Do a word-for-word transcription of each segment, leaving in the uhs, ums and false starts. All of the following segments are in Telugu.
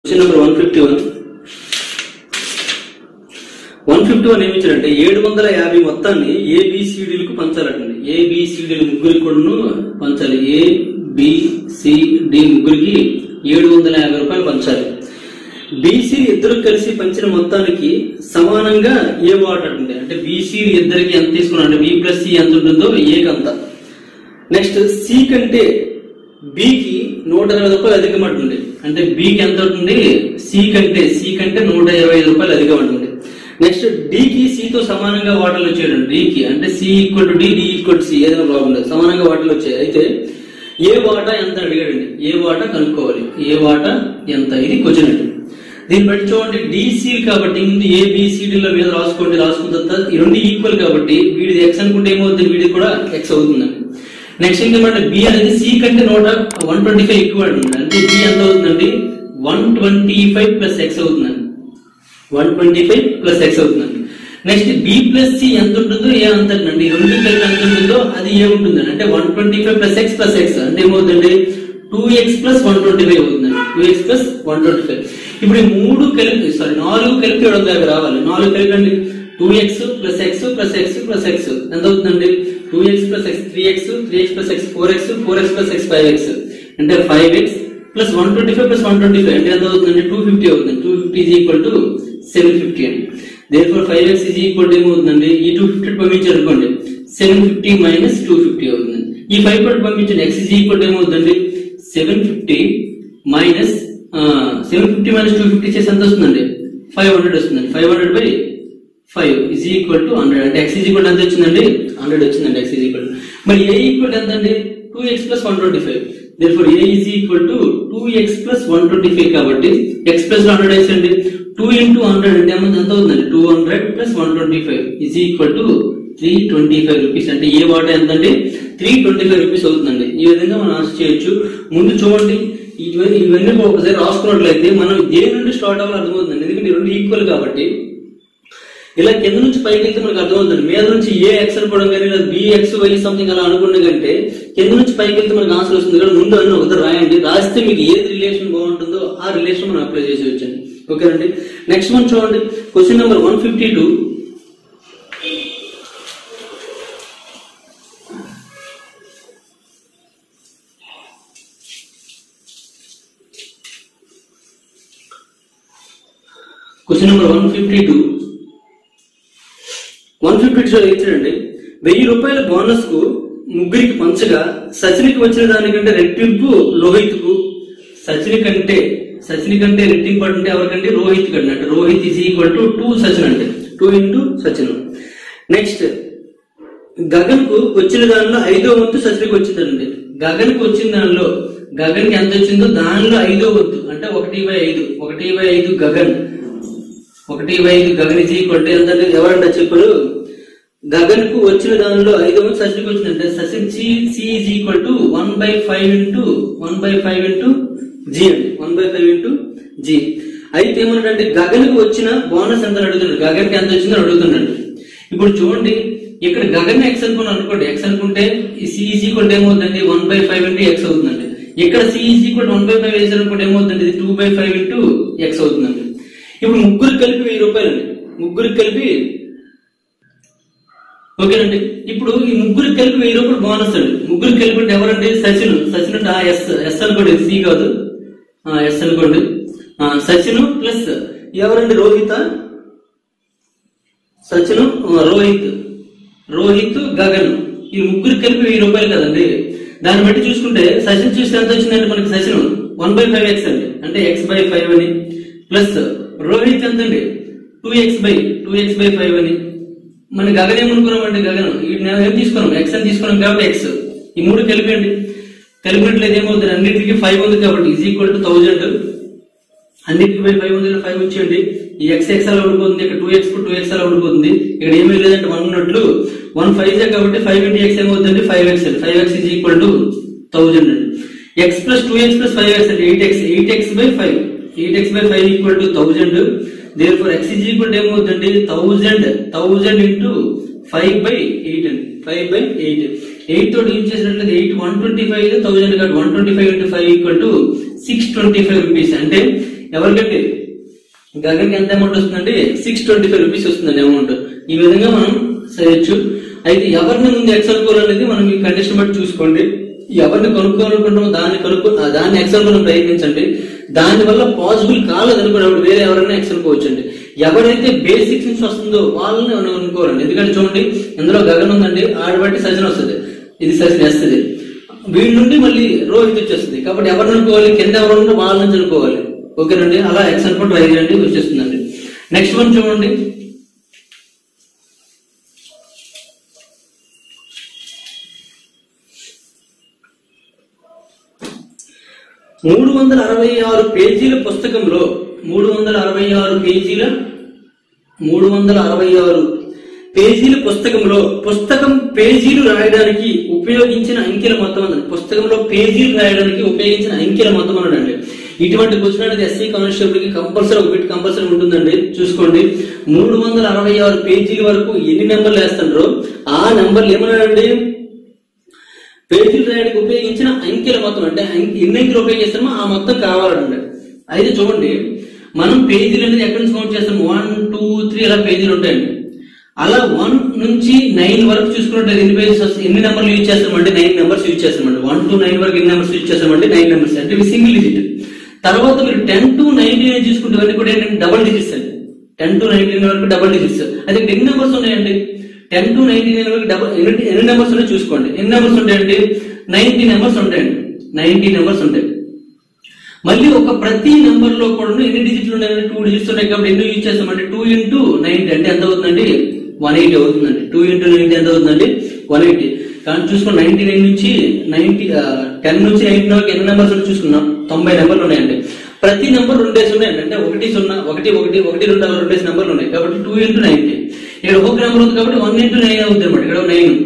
Question number one fifty one one fifty one ఏమి ఇచ్చారంటే ఏడు వందల యాభై మొత్తాన్ని ఏబిసిడీలకు పంచాలంటండి. ఏబిసిడీలు ముగ్గురికి కూడా పంచాలి. ఏబిసిడి ముగ్గురికి ఏడు వందల యాభై రూపాయలు పంచాలి. బీసీ ఇద్దరు కలిసి పంచిన మొత్తానికి సమానంగా ఏ వాటర్ ఉంటుంది అంటే బీసీ ఇద్దరికి ఎంత తీసుకున్నా అంటే బి ప్లస్ సి ఎంత ఉంటుందో ఏకి అంత. నెక్స్ట్ సి కంటే బికి నూట ఇరవై రూపాయలు అధికం ఉంటుంది. అంటే బికి ఎంత ఉంటుంది సి కంటే సి కంటే నూట ఇరవై ఐదు రూపాయలు అధికం ఉంటుంది. నెక్స్ట్ డికి సితో సమానంగా వాటర్లు వచ్చాయండి. డికి అంటే C equal to D D equal to C ఏదైనా ప్రాబ్లం లేదు, సమానంగా వాటర్లు వచ్చాయి. అయితే ఏ వాటా ఎంత అడిగాడండి, ఏ వాటా కనుక్కోవాలి, ఏ వాటా ఎంత, ఇది క్వశ్చన్ అండి. దీన్ని బట్టి చూడండి డిసి కాబట్టి ముందు ఏబిసిడిల మీద రాసుకోండి. రాసుకున్న తర్వాత ఈ రెండు ఈక్వల్ కాబట్టి వీడిది ఎక్స్ అనుకుంటే ఏమవుతుంది, వీడిది కూడా ఎక్స్ అవుతుందండి. నెక్స్ట్ ఏంటంటే బి అనేది సి కంటే నూట వన్ ట్వంటీ ఫైవ్ ఎక్కువ అంటుంది. అంటే బి ఎంత అవుతుందండి one twenty five plus X అవుతుందండి. One twenty five plus X అవుతుందండి. నెక్స్ట్ బి ప్లస్ సి ఎంత ఉంటుందో ఏ అంతండి, రెండు కలిపి ఎంత ఉంటుందో అది ఏ ఉంటుందండి. అంటే one twenty five plus X plus X అంటే ఏమవుతుందండి two X plus one twenty five అవుతుందండి. Two X plus one twenty five ఇప్పుడు ఈ మూడు కలిపి సారీ నాలుగు కలిపి ఏడు వందల రావాలి. నాలుగు కలిపండి two X plus X plus X plus X ఎంత అవుతుందండి two X plus X three X three X plus X four X four X plus X five X అంటే five X plus one twenty five plus one twenty five అంటే ఎంత అవుతుందండి టూ ఫిఫ్టీ అవుతుంది. Two fifty is equal to seven fifty అండి. There four five X is equal to ఏమవుతుందండి ఈ టూ ఫిఫ్టీ పంపించారు అనుకోండి seven fifty minus two fifty అవుతుంది. ఈ ఫైవ్ పట్టు పంపించండి ఎక్స్ ఈజ్ ఈక్వల్ టు ఏమవుతుందండి seven fifty minus seven fifty minus two fifty చేసి ఎంత వస్తుందండి ఫైవ్ హండ్రెడ్ వస్తుందండి. Five hundred by five is equal to hundred అంటే ఎక్స్ ఈజ్ ఈక్వల్ ఎంత వచ్చిందండి హండ్రెడ్ వచ్చిందండి. ఎక్స్ ఈజ్ ఈక్వల్ మరి ఏ ఈక్వల్ ఎంత అండి two X plus one twenty five therefore a is equal to two x plus one twenty five కాబట్టి x plus హండ్రెడ్ వేసండి టూ into హండ్రెడ్ అంటే ఎంత అవుతుందండి two hundred plus one twenty five is equal to three twenty five rupees అంటే ఏ వాటా ఎంత అండి త్రీ ట్వంటీ ఫైవ్ రూపీస్ అవుతుందండి. ఈ విధంగా మనం ఆన్సర్ చేయొచ్చు. ముందు చూడండి ఇవన్నీ ఇవన్నీ ఒకసారి రాసుకున్నట్లయితే మనం దేని నుండి స్టార్ట్ అవ్వాలి అర్థమవుతుంది. ఎందుకంటే రెండు ఈక్వల్ కాబట్టి ఇలా కింద నుంచి పైకి వెళ్తే మనకు అర్థమవుతుంది. మీద నుంచి ఏ ఎక్స్ అనుకోవడం కానీ లేదా బి ఎక్స్ వై సంథింగ్ అలా అనుకున్న కంటే కింద నుంచి పైకి వెళ్తే మనకు ఆన్సర్ వస్తుంది. కానీ ముందు అన్న ఒకసారి రాయండి, రాస్తే మీకు ఏది రిలేషన్ బాగుంటుందో ఆ రిలేషన్ మనం అప్లై చేసి వచ్చండి. ఓకేనండి. నెక్స్ట్ మనం చూడండి question number one fifty two question number one fifty two one fifty two ఇచ్చాడండి. వెయ్యి రూపాయల బోనస్ కు ముగ్గురికి పంచగా సచినికి వచ్చిన దానికంటే రెట్టింపు లోహిత్ కు సచిని కంటే సచిని కంటే రెట్టింపు అంటే ఎవరికంటే రోహిత్ కంటే అంటే Rohit is equal to two Sachin అంటే two into Sachin. Next Gagan కు వచ్చిన దానిలో ఐదో వంతు సచినికి వచ్చిందండి. గగన్ కు వచ్చిన దానిలో గగన్ కి ఎంత వచ్చిందో దానిలో ఐదో వంతు అంటే ఒకటి బై ఐదు ఒకటి బై ఐదు గగన్ ఒకటి బై ఐదు గగన్ ఈజ్ ఈక్వల్ టు ఎంత ఎవరంటే చెప్పారు గగన్ కు వచ్చిన దానిలో ఐదో వంతు సచిన్కి వచ్చిందంటే Sachin c c is equal to one by five into one by five into g అండి one by five into g. అయితే ఏమన్నాడంటే గగన్ కు వచ్చిన బోనస్ ఎంత అడుగుతున్నాడు, గగన్ కి ఎంత వచ్చిందని అడుగుతున్నాడు. ఇప్పుడు చూడండి ఇక్కడ గగన్ ఎక్స్ అనుకున్నాను అనుకోండి, ఎక్స్ అనుకుంటే సి ఈజ్ ఈక్వల్ టు ఏమవుతుందండి one by five into x అవుతుందండి. ఇక్కడ c is equal one by five వేసారు అనుకుంటే ఏమవుతుంది ఇది two by five into x అవుతుందండి. ఇప్పుడు ముగ్గురు కలిపి వెయ్యి రూపాయలు అండి, ముగ్గురికి కలిపి ఓకేనండి. ఇప్పుడు ఈ ముగ్గురు కలిపి వెయ్యి రూపాయలు బోనస్ అండి. ముగ్గురు కలిపి అంటే ఎవరండి సచిన్ సచిన్ అంటే ఎస్ ఎస్ అనుకోండి సి కాదు ఎస్ అనుకోండి సచిన్ ప్లస్ ఎవరండి రోహిత సచిన్ రోహిత్ రోహిత్ గగన్ ఈ ముగ్గురు కలిపి వెయ్యి రూపాయలు కదండి. దాన్ని బట్టి చూసుకుంటే సచిన్ చూస్తే ఎంత వచ్చిందండి మనకి Sachin one by five x అండి అంటే ఎక్స్ బై ఫైవ్ అని ప్లస్ రోహిత్ ఎంత అండి two x by two x by five అని మన గగన్ ఏమనుకున్నామంటే గగన్ ఏం తీసుకున్నాం ఎక్స్ అని తీసుకున్నాం కాబట్టి ఎక్స్ ఈ మూడు కలిపండి. కలిపినట్లయితే ఏమవుతుంది అన్నిటికీ ఫైవ్ ఉంది కాబట్టి ఈజ్ ఈక్వల్ టు థౌజండ్ అన్నిటికి బై ఫైవ్ ఉంది ఫైవ్ వచ్చేయండి. ఈ ఎక్స్ ఎక్స్ అలా ఉండిపోతుంది, ఇక్కడ టూ ఎక్స్ టూ ఎక్స్ అలా ఉండిపోతుంది. ఇక్కడ ఏమీ లేదంటే వన్ ఉన్నట్లు వన్ ఫైవ్ కాబట్టి ఫైవ్ ఇంటూ ఎక్స్ ఏమవుతుంది ఫైవ్ ఎక్స్ అండి. Five X is equal to thousand అండి. X plus two X plus five X అంటే eight x eight x by five eight x by five equal to thousand. therefore x is equal to ఏమవుతుంది thousand thousand into five by eight అండి. ఫైవ్ బై ఎయిట్ ఎయిట్ తోటి యూజ్ చేసినట్లయితే eight one twenty five thousand కాబట్టి one twenty five into five equal to six twenty five rupees అంటే ఎవరికంటే గగన్కి ఎంత అమౌంట్ వస్తుందండి, సిక్స్ ట్వంటీ ఫైవ్ రూపీస్ వస్తుందండి అమౌంట్. ఈ విధంగా మనం చేయొచ్చు. అయితే ఎవరిని ముందు ఎక్స్ అనుకోవాలనేది మనం ఈ కండిషన్ బట్టి చూసుకోండి. ఎవరిని కనుక్కోవాలనుకుంటామో దాన్ని కనుక్కో దాన్ని ఎక్స్ అనుకోవడం ప్రయత్నించండి. దాని వల్ల పాసిబుల్ కాలేదనుకున్నప్పుడు వేరే ఎవరైనా ఎక్స్ అనుకోవచ్చండి. ఎవరైతే బేసిక్స్ నుంచి వస్తుందో వాళ్ళని మనం అనుకోవాలండి. ఎందుకంటే చూడండి, ఇందులో గగన్ ఉందండి, ఆడ బట్టి సజన్ వస్తుంది, ఇది సజన్ వేస్తుంది, వీడి నుండి మళ్ళీ రోహిత్ వచ్చేస్తుంది. కాబట్టి ఎవరిని అనుకోవాలి, కింద ఎవరు ఉంటే వాళ్ళ నుంచి అనుకోవాలి. ఓకేనండి, అలా ఎక్స్ అనుకో ట్రై చేయండి, వచ్చేస్తుందండి. నెక్స్ట్ వన్ చూడండి, మూడు వందల అరవై ఆరు పేజీల పుస్తకంలో మూడు వందల అరవై ఆరు పేజీల మూడు వందల అరవై ఆరు పేజీల పుస్తకంలో పుస్తకం పేజీలు రాయడానికి ఉపయోగించిన అంకెల మొత్తం అన్నది. పుస్తకంలో పేజీలు రాయడానికి ఉపయోగించిన అంకెల మొత్తం అన్నాడండి. ఇటువంటి క్వశ్చన్ అనేది ఎస్సీ కానిస్టేబుల్ కి కంపల్సరీ ఒక బిట్ కంపల్సరీ ఉంటుందండి. చూసుకోండి, మూడు వందల అరవై ఆరు పేజీల వరకు ఎన్ని నెంబర్లు వేస్తారో ఆ నెంబర్లు ఏమన్నాడండి, పేజీలు రాయడానికి ఉపయోగించిన అంకెల మొత్తం, అంటే ఎన్ని అంకెలు ఉపయోగిస్తామో ఆ మొత్తం కావాలండి. అయితే చూడండి, మనం పేజీలు అనేది ఎక్కడి నుంచి కౌంట్ చేస్తాం, వన్ టూ త్రీ అలా పేజీలు ఉంటాయండి. అలా వన్ నుంచి నైన్ వరకు చూసుకుంటే ఎన్ని పేజెస్ ఎన్ని నెంబర్లు యూజ్ చేస్తామంటే నైన్ నెంబర్స్ యూజ్ చేస్తామండి. వన్ టు నైన్ వరకు ఎన్ని నెంబర్స్ యూజ్ చేస్తామంటే నైన్ నెంబర్స్, అంటే ఇవి సింగిల్ డిజిట్. తర్వాత మీరు టెన్ టు నైన్టీన్ చూసుకుంటే ఇవన్నీ కూడా ఏంటంటే డబల్ డిజిట్స్ అండి. టెన్ టు నైన్టీన్ వరకు డబల్ డిజిట్స్. అదే ఎన్ని నెంబర్స్ ఉన్నాయండి, టెన్ టు నైన్టీన్ వరకు డబల్ ఎన్ని నెంబర్స్ ఉన్నాయో చూసుకోండి. ఎన్ని నెంబర్స్ ఉంటాయండి, నైన్టీ నెంబర్స్ ఉంటాయండి. నైన్టీ నెంబర్స్ ఉంటాయి. మళ్ళీ ఒక ప్రతి నెంబర్ లో కూడా ఎన్ని డిజిట్లు ఉన్నాయంటే టూ డిజిట్స్ ఉన్నాయి. కాబట్టి ఎన్ని యూజ్ చేస్తామంటే టూ ఇంటూ నైన్టీ అంటే ఎంత అవుతుందండి, వన్ ఎయిటీ అవుతుందండి. టూ ఇంటూ నైన్టీ ఎంత అవుతుందండి, వన్ ఎయిటీ. కానీ చూసుకోండి, నైన్టీ నైన్ నుంచి నైన్టీ టెన్ నుంచి నైన్టీ వరకు ఎన్ని నెంబర్స్ ఉన్నాయి చూసుకున్నాం, తొంభై నెంబర్లు ఉన్నాయండి. ప్రతి నెంబర్ రెండేసి ఉన్నాయండి, అంటే ఒకటి సున్నా ఒకటి ఒకటి ఒకటి రెండు రెండేసి నెంబర్లు ఉన్నాయి. కాబట్టి టూ ఇంటూ నైన్టీ, ఇక్కడ ఒక నెంబర్ ఉంది కాబట్టి వన్ ఇంటూ నైన్ అవుతుంది అనమాట, ఇక్కడ నైన్.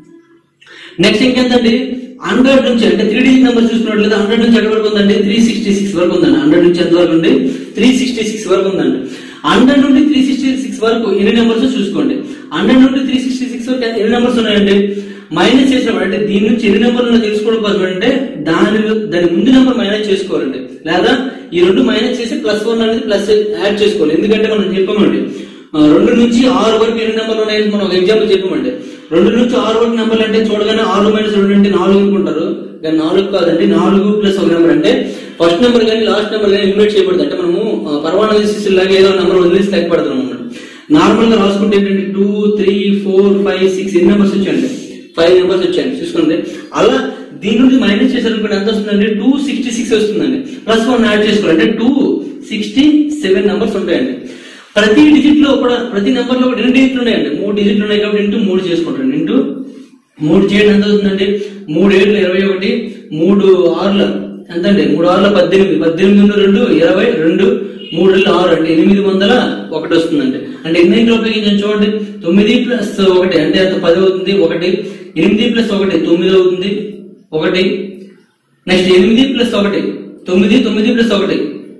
నెక్స్ట్ ఇంకెంతండి, హండ్రెడ్ నుంచి అంటే త్రీ డిజిట్ నెంబర్ చూసుకున్నట్లయితే హండ్రెడ్ నుంచి ఎక్కడ వరకు ఉందండి, త్రీ సిక్స్టీ సిక్స్ వరకు ఉందండి. హండ్రెడ్ నుంచి ఎంత వరకు ఉంది, త్రీ సిక్స్టీ సిక్స్ వరకు ఉందండి. హండ్రెడ్ నుండి త్రీ సిక్స్టీ సిక్స్ వరకు ఎన్ని నెంబర్స్ చూసుకోండి. హండ్రెడ్ నుండి త్రీ సిక్స్టీ సిక్స్ వరకు ఎన్ని నెంబర్స్ ఉన్నాయండి, మైనస్ చేసినప్పుడు అంటే దీని నుంచి ఎన్ని నెంబర్లు తెలుసుకోవడం కోసం అంటే దాని దాని ముందు నెంబర్ మైనస్ చేసుకోవాలండి. లేదా ఈ రెండు మైనస్ చేసి ప్లస్ వన్ అనేది ప్లస్ యాడ్ చేసుకోవాలి. ఎందుకంటే మనం చెప్పామండి, రెండు నుంచి ఆరు వరకు ఎన్ని నెంబర్లు ఉన్నాయని మనం ఒక ఎగ్జాంపుల్ చెప్పామండి. రెండు నుంచి ఆరు వరకు నెంబర్లు అంటే చూడగానే ఆరు మైనస్ రెండు అంటే నాలుగు అనుకుంటారు, కానీ నాలుగు కాదండి. నాలుగు ప్లస్ ఒక నెంబర్ అంటే ఫస్ట్ నెంబర్ కానీ లాస్ట్ నెంబర్ కానీ ఎలిమినేట్ చేయబడుతుంది. అంటే మనము పర్వానాలిసిస్ లాగా ఏదో నెంబర్ వదిలేసి లెక్క పడతాం అన్నమాట. నార్మల్ గా రాసుకుంటే ఏంటంటే two three four five six ఎన్ని నెంబర్స్ వచ్చాయండి, ఫైవ్ నెంబర్స్ వచ్చాయండి. చూసుకోండి, అలా దీని నుంచి మైనస్ చేసేటప్పుడు ఎంత వస్తుందండి, టూ సిక్స్టీ సిక్స్ వస్తుందండి. ప్లస్ వన్ యాడ్ చేసుకోవాలి అంటే టూ సిక్స్టీ సెవెన్ నెంబర్స్ ఉంటాయండి. ప్రతి డిజిట్ లో కూడా ప్రతి నెంబర్ లో కూడా రెండు డిజిట్లు ఉన్నాయండి, మూడు డిజిట్లు ఉన్నాయి కాబట్టి ఇంటూ మూడు చేసుకుంటాండి. ఇంటూ మూడు చేయడం ఎంత అవుతుందండి, మూడు ఏళ్ళు ఇరవై ఒకటి, మూడు ఆరుల ఎంత అండి, మూడు ఆరుల పద్దెనిమిది, పద్దెనిమిది రెండు ఇరవై రెండు, మూడు రెండు ఆరు అంటే ఎనిమిది వందల ఒకటి వస్తుందండి. అంటే ఎన్ని ఉపయోగించాను చూడండి, తొమ్మిది ప్లస్ ఒకటి అంటే అంత పది అవుతుంది, ఒకటి. ఎనిమిది ప్లస్ ఒకటి తొమ్మిది అవుతుంది, ఒకటి. నెక్స్ట్ ఎనిమిది ప్లస్ ఒకటి తొమ్మిది, తొమ్మిది ప్లస్ ఒకటి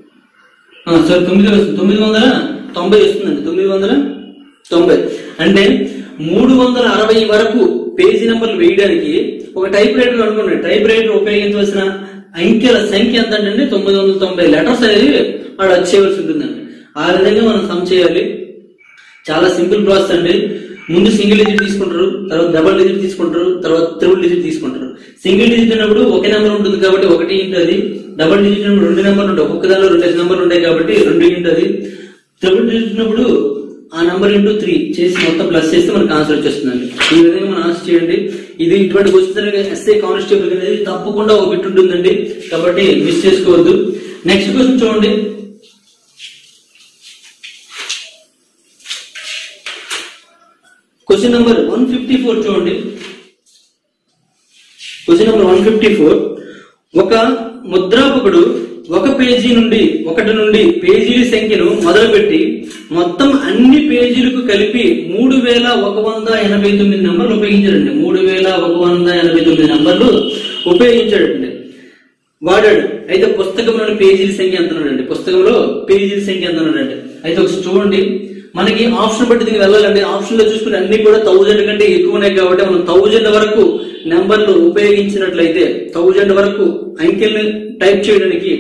సారీ తొమ్మిది వస్తుంది, తొమ్మిది వందల తొంభై వస్తుందండి. తొమ్మిది వందల తొంభై అంటే మూడు వందల అరవై వరకు పేజీ నెంబర్లు వేయడానికి ఒక టైప్ రైటర్ అనుకోండి. టైప్ రైటర్ ఉపయోగించవలసిన అంకెల సంఖ్య ఎంత అంటే తొమ్మిది వందల తొంభై లెటర్స్ అనేది వాడు వచ్చేయవలసి ఉంటుందండి. ఆ విధంగా మనం సమ్ చేయాలి. చాలా సింపుల్ ప్రాసెస్ అండి. ముందు సింగిల్ డిజిట్ తీసుకుంటారు, తర్వాత డబుల్ డిజిట్ తీసుకుంటారు, తర్వాత త్రిబుల్ డిజిట్ తీసుకుంటారు. సింగిల్ డిజిట్ అన్నప్పుడు ఒకే నెంబర్ ఉంటుంది కాబట్టి ఒకటి ఇంటూ అది. డబుల్ డిజిట్ అన్నప్పుడు రెండు నెంబర్లు ఉంటాయి, ఒక్క దానిలో రెండు నెంబర్లు ఉంటాయి కాబట్టి రెండు ఇంటూ అది. త్రిబుల్ డిజిట్ ఉన్నప్పుడు ఆ నెంబర్ ఇంటూ త్రీ చేసి మొత్తం ప్లస్ చేస్తే మనకు ఆన్సర్ వచ్చేస్తుందండి. ఈ విధంగా మనం ఆన్సర్ చేయండి. ఇది ఇటువంటి క్వశ్చన్ ఎస్ఏ కానిస్టేబుల్ అనేది తప్పకుండా ఒక బిట్ ఉంటుందండి, కాబట్టి మిస్ చేసుకోవద్దు. నెక్స్ట్ క్వశ్చన్ చూడండి, question number one fifty four చూడండి. Question number one fifty four ఒక ముద్రాపకుడు ఒక పేజీ నుండి ఒకటి నుండి పేజీల సంఖ్యను మొదలుపెట్టి మొత్తం అన్ని పేజీలకు కలిపి మూడు వేల ఒక వంద ఎనభై తొమ్మిది నెంబర్లు ఉపయోగించాడండి. మూడు వేల ఒక వంద ఎనభై తొమ్మిది నెంబర్లు ఉపయోగించాడండి, వాడాడు. అయితే పుస్తకంలోని పేజీల సంఖ్య ఎంత ఉన్నాడండి, పుస్తకంలో పేజీల సంఖ్య ఎంత ఉన్నాడండి. అయితే ఒకసారి చూడండి, మనకి ఆప్షన్ బట్టి దీనికి వెళ్ళాలండి. ఆప్షన్ లో చూసుకుని అన్ని కూడా థౌజండ్ కంటే ఎక్కువ ఉన్నాయి కాబట్టి మనం థౌజండ్ వరకు నెంబర్లు ఉపయోగించినట్లయితే థౌజండ్ వరకు అంకెల్ని టైప్ చేయడానికి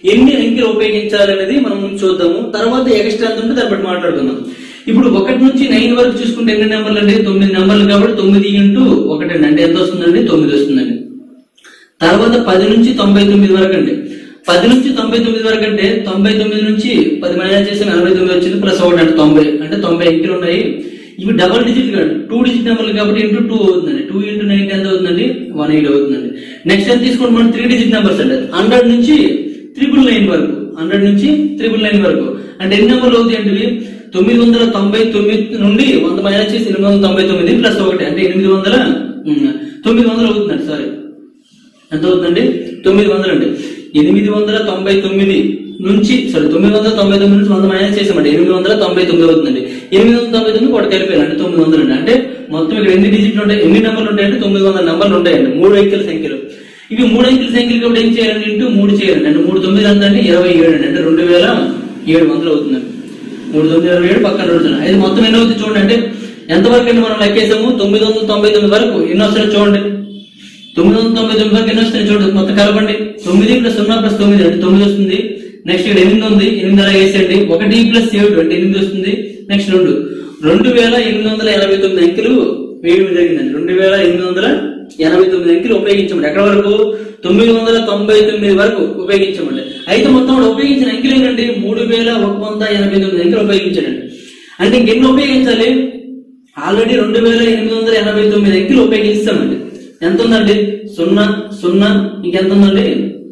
ఎన్ని అంకెలు ఉపయోగించాలనేది మనం ముందు చూద్దాము. తర్వాత ఎక్స్ట్రా ఎంత ఉంటే దాన్ని బట్టి మాట్లాడుకుందాం. ఇప్పుడు ఒకటి నుంచి నైన్ వరకు చూసుకుంటే ఎన్ని నెంబర్లు అండి? తొమ్మిది నెంబర్లు కాబట్టి తొమ్మిది ఇంటూ ఒకటి అండి, అంటే ఎంత వస్తుందండి? తొమ్మిది వస్తుందండి. తర్వాత పది నుంచి తొంభై తొమ్మిది వరకు అండి, పది నుంచి తొంభై తొమ్మిది వరకు అంటే తొంభై తొమ్మిది నుంచి పది మైనస్ చేసి నలభై తొమ్మిది వచ్చింది, ప్లస్ ఒకటి అంటే తొంభై, అంటే తొంభై అంకెలు ఉన్నాయి. ఇవి డబల్ డిజిట్ కాదు, టూ డిజిట్ నెంబర్లు కాబట్టి ఇంటూ టూ అవుతుందండి. టూ ఇంటూ నైన్ ఎంత అవుతుందండి? వన్ ఎయిట్ అవుతుందండి. నెక్స్ట్ ఎంత తీసుకోండి మనం? త్రీ డిజిట్ నెంబర్స్ అండి, హండ్రెడ్ నుంచి త్రిబుల్ నైన్ వరకు, హండ్రెడ్ నుంచి త్రిబుల్ నైన్ వరకు అంటే ఎన్ని నెంబర్లు అవుతాయి అంటే తొమ్మిది వందల తొంభై తొమ్మిది నుండి వంద మైనస్ చేసి ఎనిమిది వందల తొంభై తొమ్మిది ప్లస్ ఒకటి అంటే ఎనిమిది వందల తొమ్మిది వందలు అవుతుందండి. సారీ, ఎంత అవుతుందండి? తొమ్మిది వందలు అండి. ఎనిమిది వందల తొంభై తొమ్మిది నుంచి సారీ తొమ్మిది వందల తొంభై తొమ్మిది నుంచి వంద మైనస్ చేసామంటే ఎనిమిది వందల తొంభై తొమ్మిది అవుతుందండి. ఎనిమిది వందల తొంభై తొమ్మిది ఒకటి కలిపారండి తొమ్మిది వందలు అండి. అంటే మొత్తం ఇక్కడ ఎన్ని డిజిట్లు ఉంటాయి, ఎన్ని నెంబర్లు ఉంటాయంటే తొమ్మిది వందల నెంబర్లు ఉంటాయండి. మూడు అంకెల సంఖ్యలు ఇవి. మూడు అంకెల సంఖ్యలు కాబట్టి ఏం చేయాలండి? ఇంటూ మూడు చేయాలండి. అంటే మూడు తొమ్మిది ఎంత అంటే ఇరవై ఏడు అండి, అంటే రెండు వేల ఏడు వందలు అవుతుందండి. మూడు తొమ్మిది ఇరవై ఏడు పక్కన రెండు అయితే మొత్తం ఎన్ని అవుతుంది చూడండి. అంటే ఎంతవరకు అండి మనం లెక్కేసాము? తొమ్మిది వందల తొంభై తొమ్మిది వరకు ఎన్ని వస్తాయో చూడండి. తొమ్మిది వందల తొంభై తొమ్మిది వరకు ఎన్ని వస్తాయి చూడండి. మొత్తం కలపండి. తొమ్మిది ప్లస్ సున్నా ప్లస్ తొమ్మిది అంటే తొమ్మిది వస్తుంది. నెక్స్ట్ ఇక్కడ ఎనిమిది ఉంది, ఎనిమిది అలా వేసేయండి. ఒకటి ప్లస్ ఏడు అంటే ఎనిమిది వస్తుంది. నెక్స్ట్ రెండు రెండు వేల ఎనిమిది వందల ఎనభై తొమ్మిది అంకెలు వేయడం జరిగిందండి. రెండు వేల ఎనిమిది వందల ఎనభై తొమ్మిది అంకెలు ఉపయోగించమండి. ఎక్కడ వరకు? తొమ్మిది వందల తొంభై తొమ్మిది వరకు ఉపయోగించమండి. అయితే మొత్తం ఉపయోగించిన అంకెలు ఏంటంటే మూడు వేల ఒక వంద ఎనభై తొమ్మిది అంకెలు ఉపయోగించాడండి. అంటే ఇంకెన్ని ఉపయోగించాలి? ఆల్రెడీ రెండు వేల ఎనిమిది వందల ఎనభై తొమ్మిది అంకెలు ఉపయోగిస్తామండి. ఎంత ఉందండి? సున్నా సున్నా ఇంకెంత ఉందండి?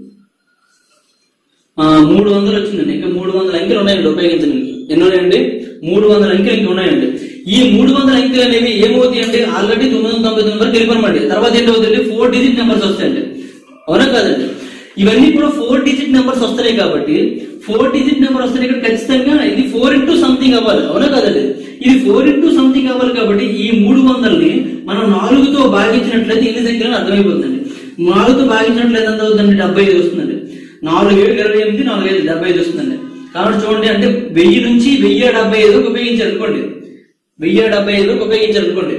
మూడు వందలు వచ్చిందండి. ఇంకా మూడు వందల అంకెలు ఉన్నాయండి ఉపయోగించండి. ఎన్ని ఉన్నాయండి? మూడు వందల అంకెలు ఇంకా ఉన్నాయండి. ఈ మూడు వందల అంకెలు అనేవి ఏమవుతాయి అంటే ఆల్రెడీ తొమ్మిది వందల తొంభై తొమ్మిది వరకు వెళ్ళిపోమండి. తర్వాత ఏంటవుతుంది? ఫోర్ డిజిట్ నెంబర్స్ వస్తాయండి. అవునా కాదండి? ఇవన్నీ కూడా ఫోర్ డిజిట్ నెంబర్స్ వస్తున్నాయి కాబట్టి ఫోర్ డిజిట్ నెంబర్ వస్తాయి ఇక్కడ ఖచ్చితంగా ఇది ఫోర్ ఇంటూ సంథింగ్ అవ్వాలి. అవునా కాదండి? ఇది ఫోర్ ఇంటూ సంథింగ్ అవ్వాలి కాబట్టి ఈ మూడు వందలని మనం నాలుగుతో భాగించినట్లయితే ఎన్ని సంఖ్యలను అర్థమైపోతుందండి. నాలుగుతో భాగించినట్లయితే ఎంత అవుతుందండి? డెబ్బై ఐదు వస్తుందండి. నాలుగు ఏడు ఇరవై ఎనిమిది నాలుగు ఐదు డెబ్బై ఐదు వస్తుందండి. కాబట్టి చూడండి, అంటే వెయ్యి నుంచి వెయ్యి డెబ్బై ఐదు ఉపయోగించారు అనుకోండి. వెయ్యి డెబ్బై ఐదు ఉపయోగించారు అనుకోండి.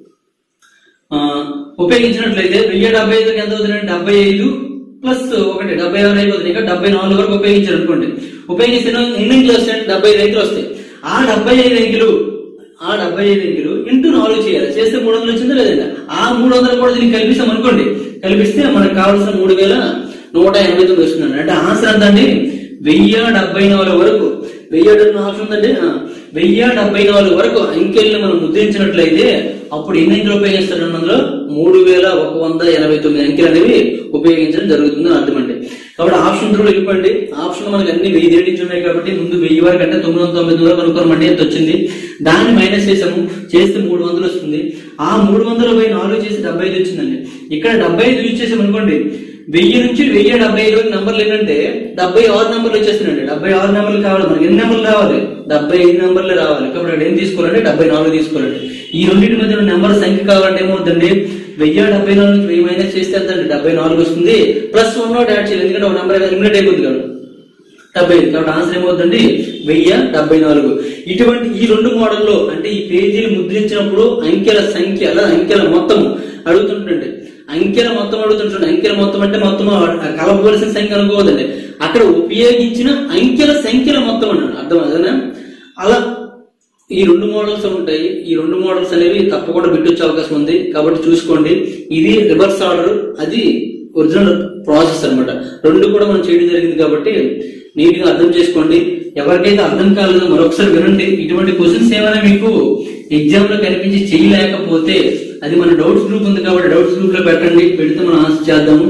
ఆ ఉపయోగించినట్లయితే వెయ్యి డెబ్బై ఐదుకి ఎంత అవుతుందండి? డెబ్బై ఐదు ప్లస్ ఒకటి డెబ్బై ఆరు అయిపోతుంది. ఇంకా డెబ్బై నాలుగు వరకు ఉపయోగించారు అనుకోండి. ఉపయోగిస్తే ఎన్ని అంకెలు వస్తాయండి? డెబ్బై ఐదు అంకెలు వస్తాయి. ఆ డెబ్బై ఐదు అంకెలు ఆ డెబ్బై ఐదు అంకెలు ఇంటూ నాలుగు చేయాలి. చేస్తే మూడు వందలు వచ్చిందా లేదండి? ఆ మూడు వందలు కూడా దీనికి కల్పిస్తాం అనుకోండి. కల్పిస్తే మనకు కావాల్సిన మూడు వేల నూట ఎనభై తొమ్మిది వస్తుందండి. అంటే ఆన్సర్ ఎంత అండి? వెయ్యి డెబ్బై నాలుగు వరకు. వెయ్యి డెబ్బై ఆప్షన్ ఉందండి. వెయ్యి డెబ్బై నాలుగు వరకు అంకెల్ని మనం ముద్రించినట్లయితే అప్పుడు ఎన్ని అంకెలు ఉపయోగిస్తాడు? అందులో మూడు వేల ఒక వంద ఎనభై తొమ్మిది అంకెలు అనేవి ఉపయోగించడం జరుగుతుంది అర్థం అండి. కాబట్టి ఆప్షన్ త్రూ వెళ్ళిపోండి. ఆప్షన్ మనకి అన్ని వెయ్యి దేడించి ఉన్నాయి కాబట్టి ముందు వెయ్యి వరకు అంటే తొమ్మిది వందల తొంభై తొమ్మిది వరకు అనుకోమండి ఎంత వచ్చింది. దాన్ని మైనస్ చేసాము, చేస్తే మూడు వందలు వస్తుంది. ఆ మూడు వందల బై నాలుగు చేసి డెబ్బై ఐదు వచ్చిందండి. ఇక్కడ డెబ్బై ఐదు యూజ్ చేసాం అనుకోండి. వెయ్యి నుంచి వెయ్యి డెబ్బై ఐదు నెంబర్లు ఏంటంటే డెబ్బై ఆరు నెంబర్లు వచ్చేస్తున్నాయండి. డెబ్బై ఆరు నెంబర్లు కావాలి మనకి. ఎన్ని నెంబర్లు రావాలి? డెబ్బై ఐదు నెంబర్లే రావాలి. కాబట్టి అక్కడ ఏం తీసుకోవాలంటే డెబ్బై నాలుగు తీసుకోవాలండి. ఈ రెండింటి మధ్య నెంబర్ సంఖ్య కావాలంటే ఏమవుతుందండి? వెయ్యి డెబ్బై నాలుగు నుంచి వెయ్యి మైనస్ చేస్తే ఎంతండి? డెబ్బై నాలుగు వస్తుంది. ప్లస్ వన్ నోట్ యాడ్ చేయాలి, ఎందుకంటే ఒక నెంబర్ ఎలిమినేట్ అయిపోతుంది కాబట్టి డెబ్బై ఐదు. కాబట్టి ఆన్సర్ ఏమవుతుందండి? వెయ్యి డెబ్బై నాలుగు. ఇటువంటి ఈ రెండు మోడల్లో అంటే ఈ పేజీలు ముద్రించినప్పుడు అంకెల సంఖ్య అంకెల మొత్తం అడుగుతుంటండి. అంకెల మొత్తం అడుగుతుంటాడు. అంకెల మొత్తం అంటే మొత్తం కలపవలసిన సంఖ్య అనుకోవద్దండి. అక్కడ ఉపయోగించిన అంకెల సంఖ్యల మొత్తం అన్నాడు. అర్థం అదేనా? అలా ఈ రెండు మోడల్స్ ఉంటాయి. ఈ రెండు మోడల్స్ అనేవి తప్పకుండా బిట్టొచ్చే అవకాశం ఉంది కాబట్టి చూసుకోండి. ఇది రివర్స్ ఆర్డర్, అది ఒరిజినల్ ప్రాసెస్ అనమాట. రెండు కూడా మనం చేయడం జరిగింది కాబట్టి నీట్ గా అర్థం చేసుకోండి. ఎవరికైతే అర్థం కాలేదో మరొకసారి వినండి. ఇటువంటి క్వశ్చన్స్ ఏమైనా మీకు ఎగ్జామ్ లో కనిపించి చేయలేకపోతే అది మన డౌట్స్ గ్రూప్ ఉంది కాబట్టి డౌట్స్ గ్రూప్ లో పెట్టండి. పెడితే మనం ఆన్సర్ చేద్దాము.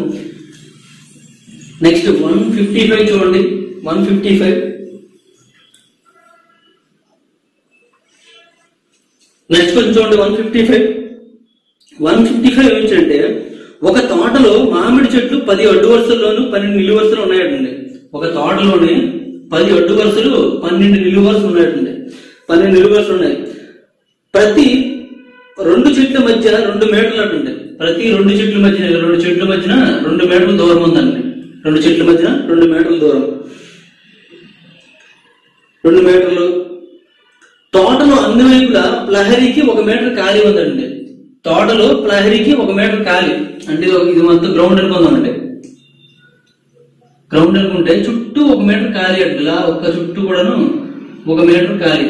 నెక్స్ట్ వన్ ఫిఫ్టీ ఫైవ్ చూడండి. వన్ ఫిఫ్టీ ఫైవ్ నెక్స్ట్ కొంచెం చూడండి. One fifty five one fifty five ఏంటంటే ఒక తోటలో మామిడి చెట్లు పది అడ్డు వరుసల్లోనూ పన్నెండు నిలువు వరుసలు ఉన్నాయటండి. ఒక తోటలోని పది అడ్డు వరుసలు పన్నెండు నిలువు వరుసలు ఉన్నాయటండి. పన్నెండు నిలువు వరుసలు ఉన్నాయి. ప్రతి రెండు చెట్ల మధ్య రెండు మీటర్లు అంటుండే. ప్రతి రెండు చెట్ల మధ్య రెండు చెట్ల మధ్యన రెండు మీటర్ల దూరం ఉందండి. రెండు చెట్ల మధ్యన రెండు మీటర్ల దూరం రెండు మీటర్లు. తోటలో అన్ని వైపులా ప్రహరీకి ఒక మీటర్ ఖాళీ ఉందండి. తోటలో ప్రహరీకి ఒక మీటర్ ఖాళీ అంటే ఇది మొత్తం గ్రౌండ్ అనుకుందామండి. గ్రౌండ్ అనుకుంటే చుట్టూ ఒక మీటర్ ఖాళీ అండి, ఇలా ఒక్క చుట్టూ కూడాను ఒక మీటర్ ఖాళీ.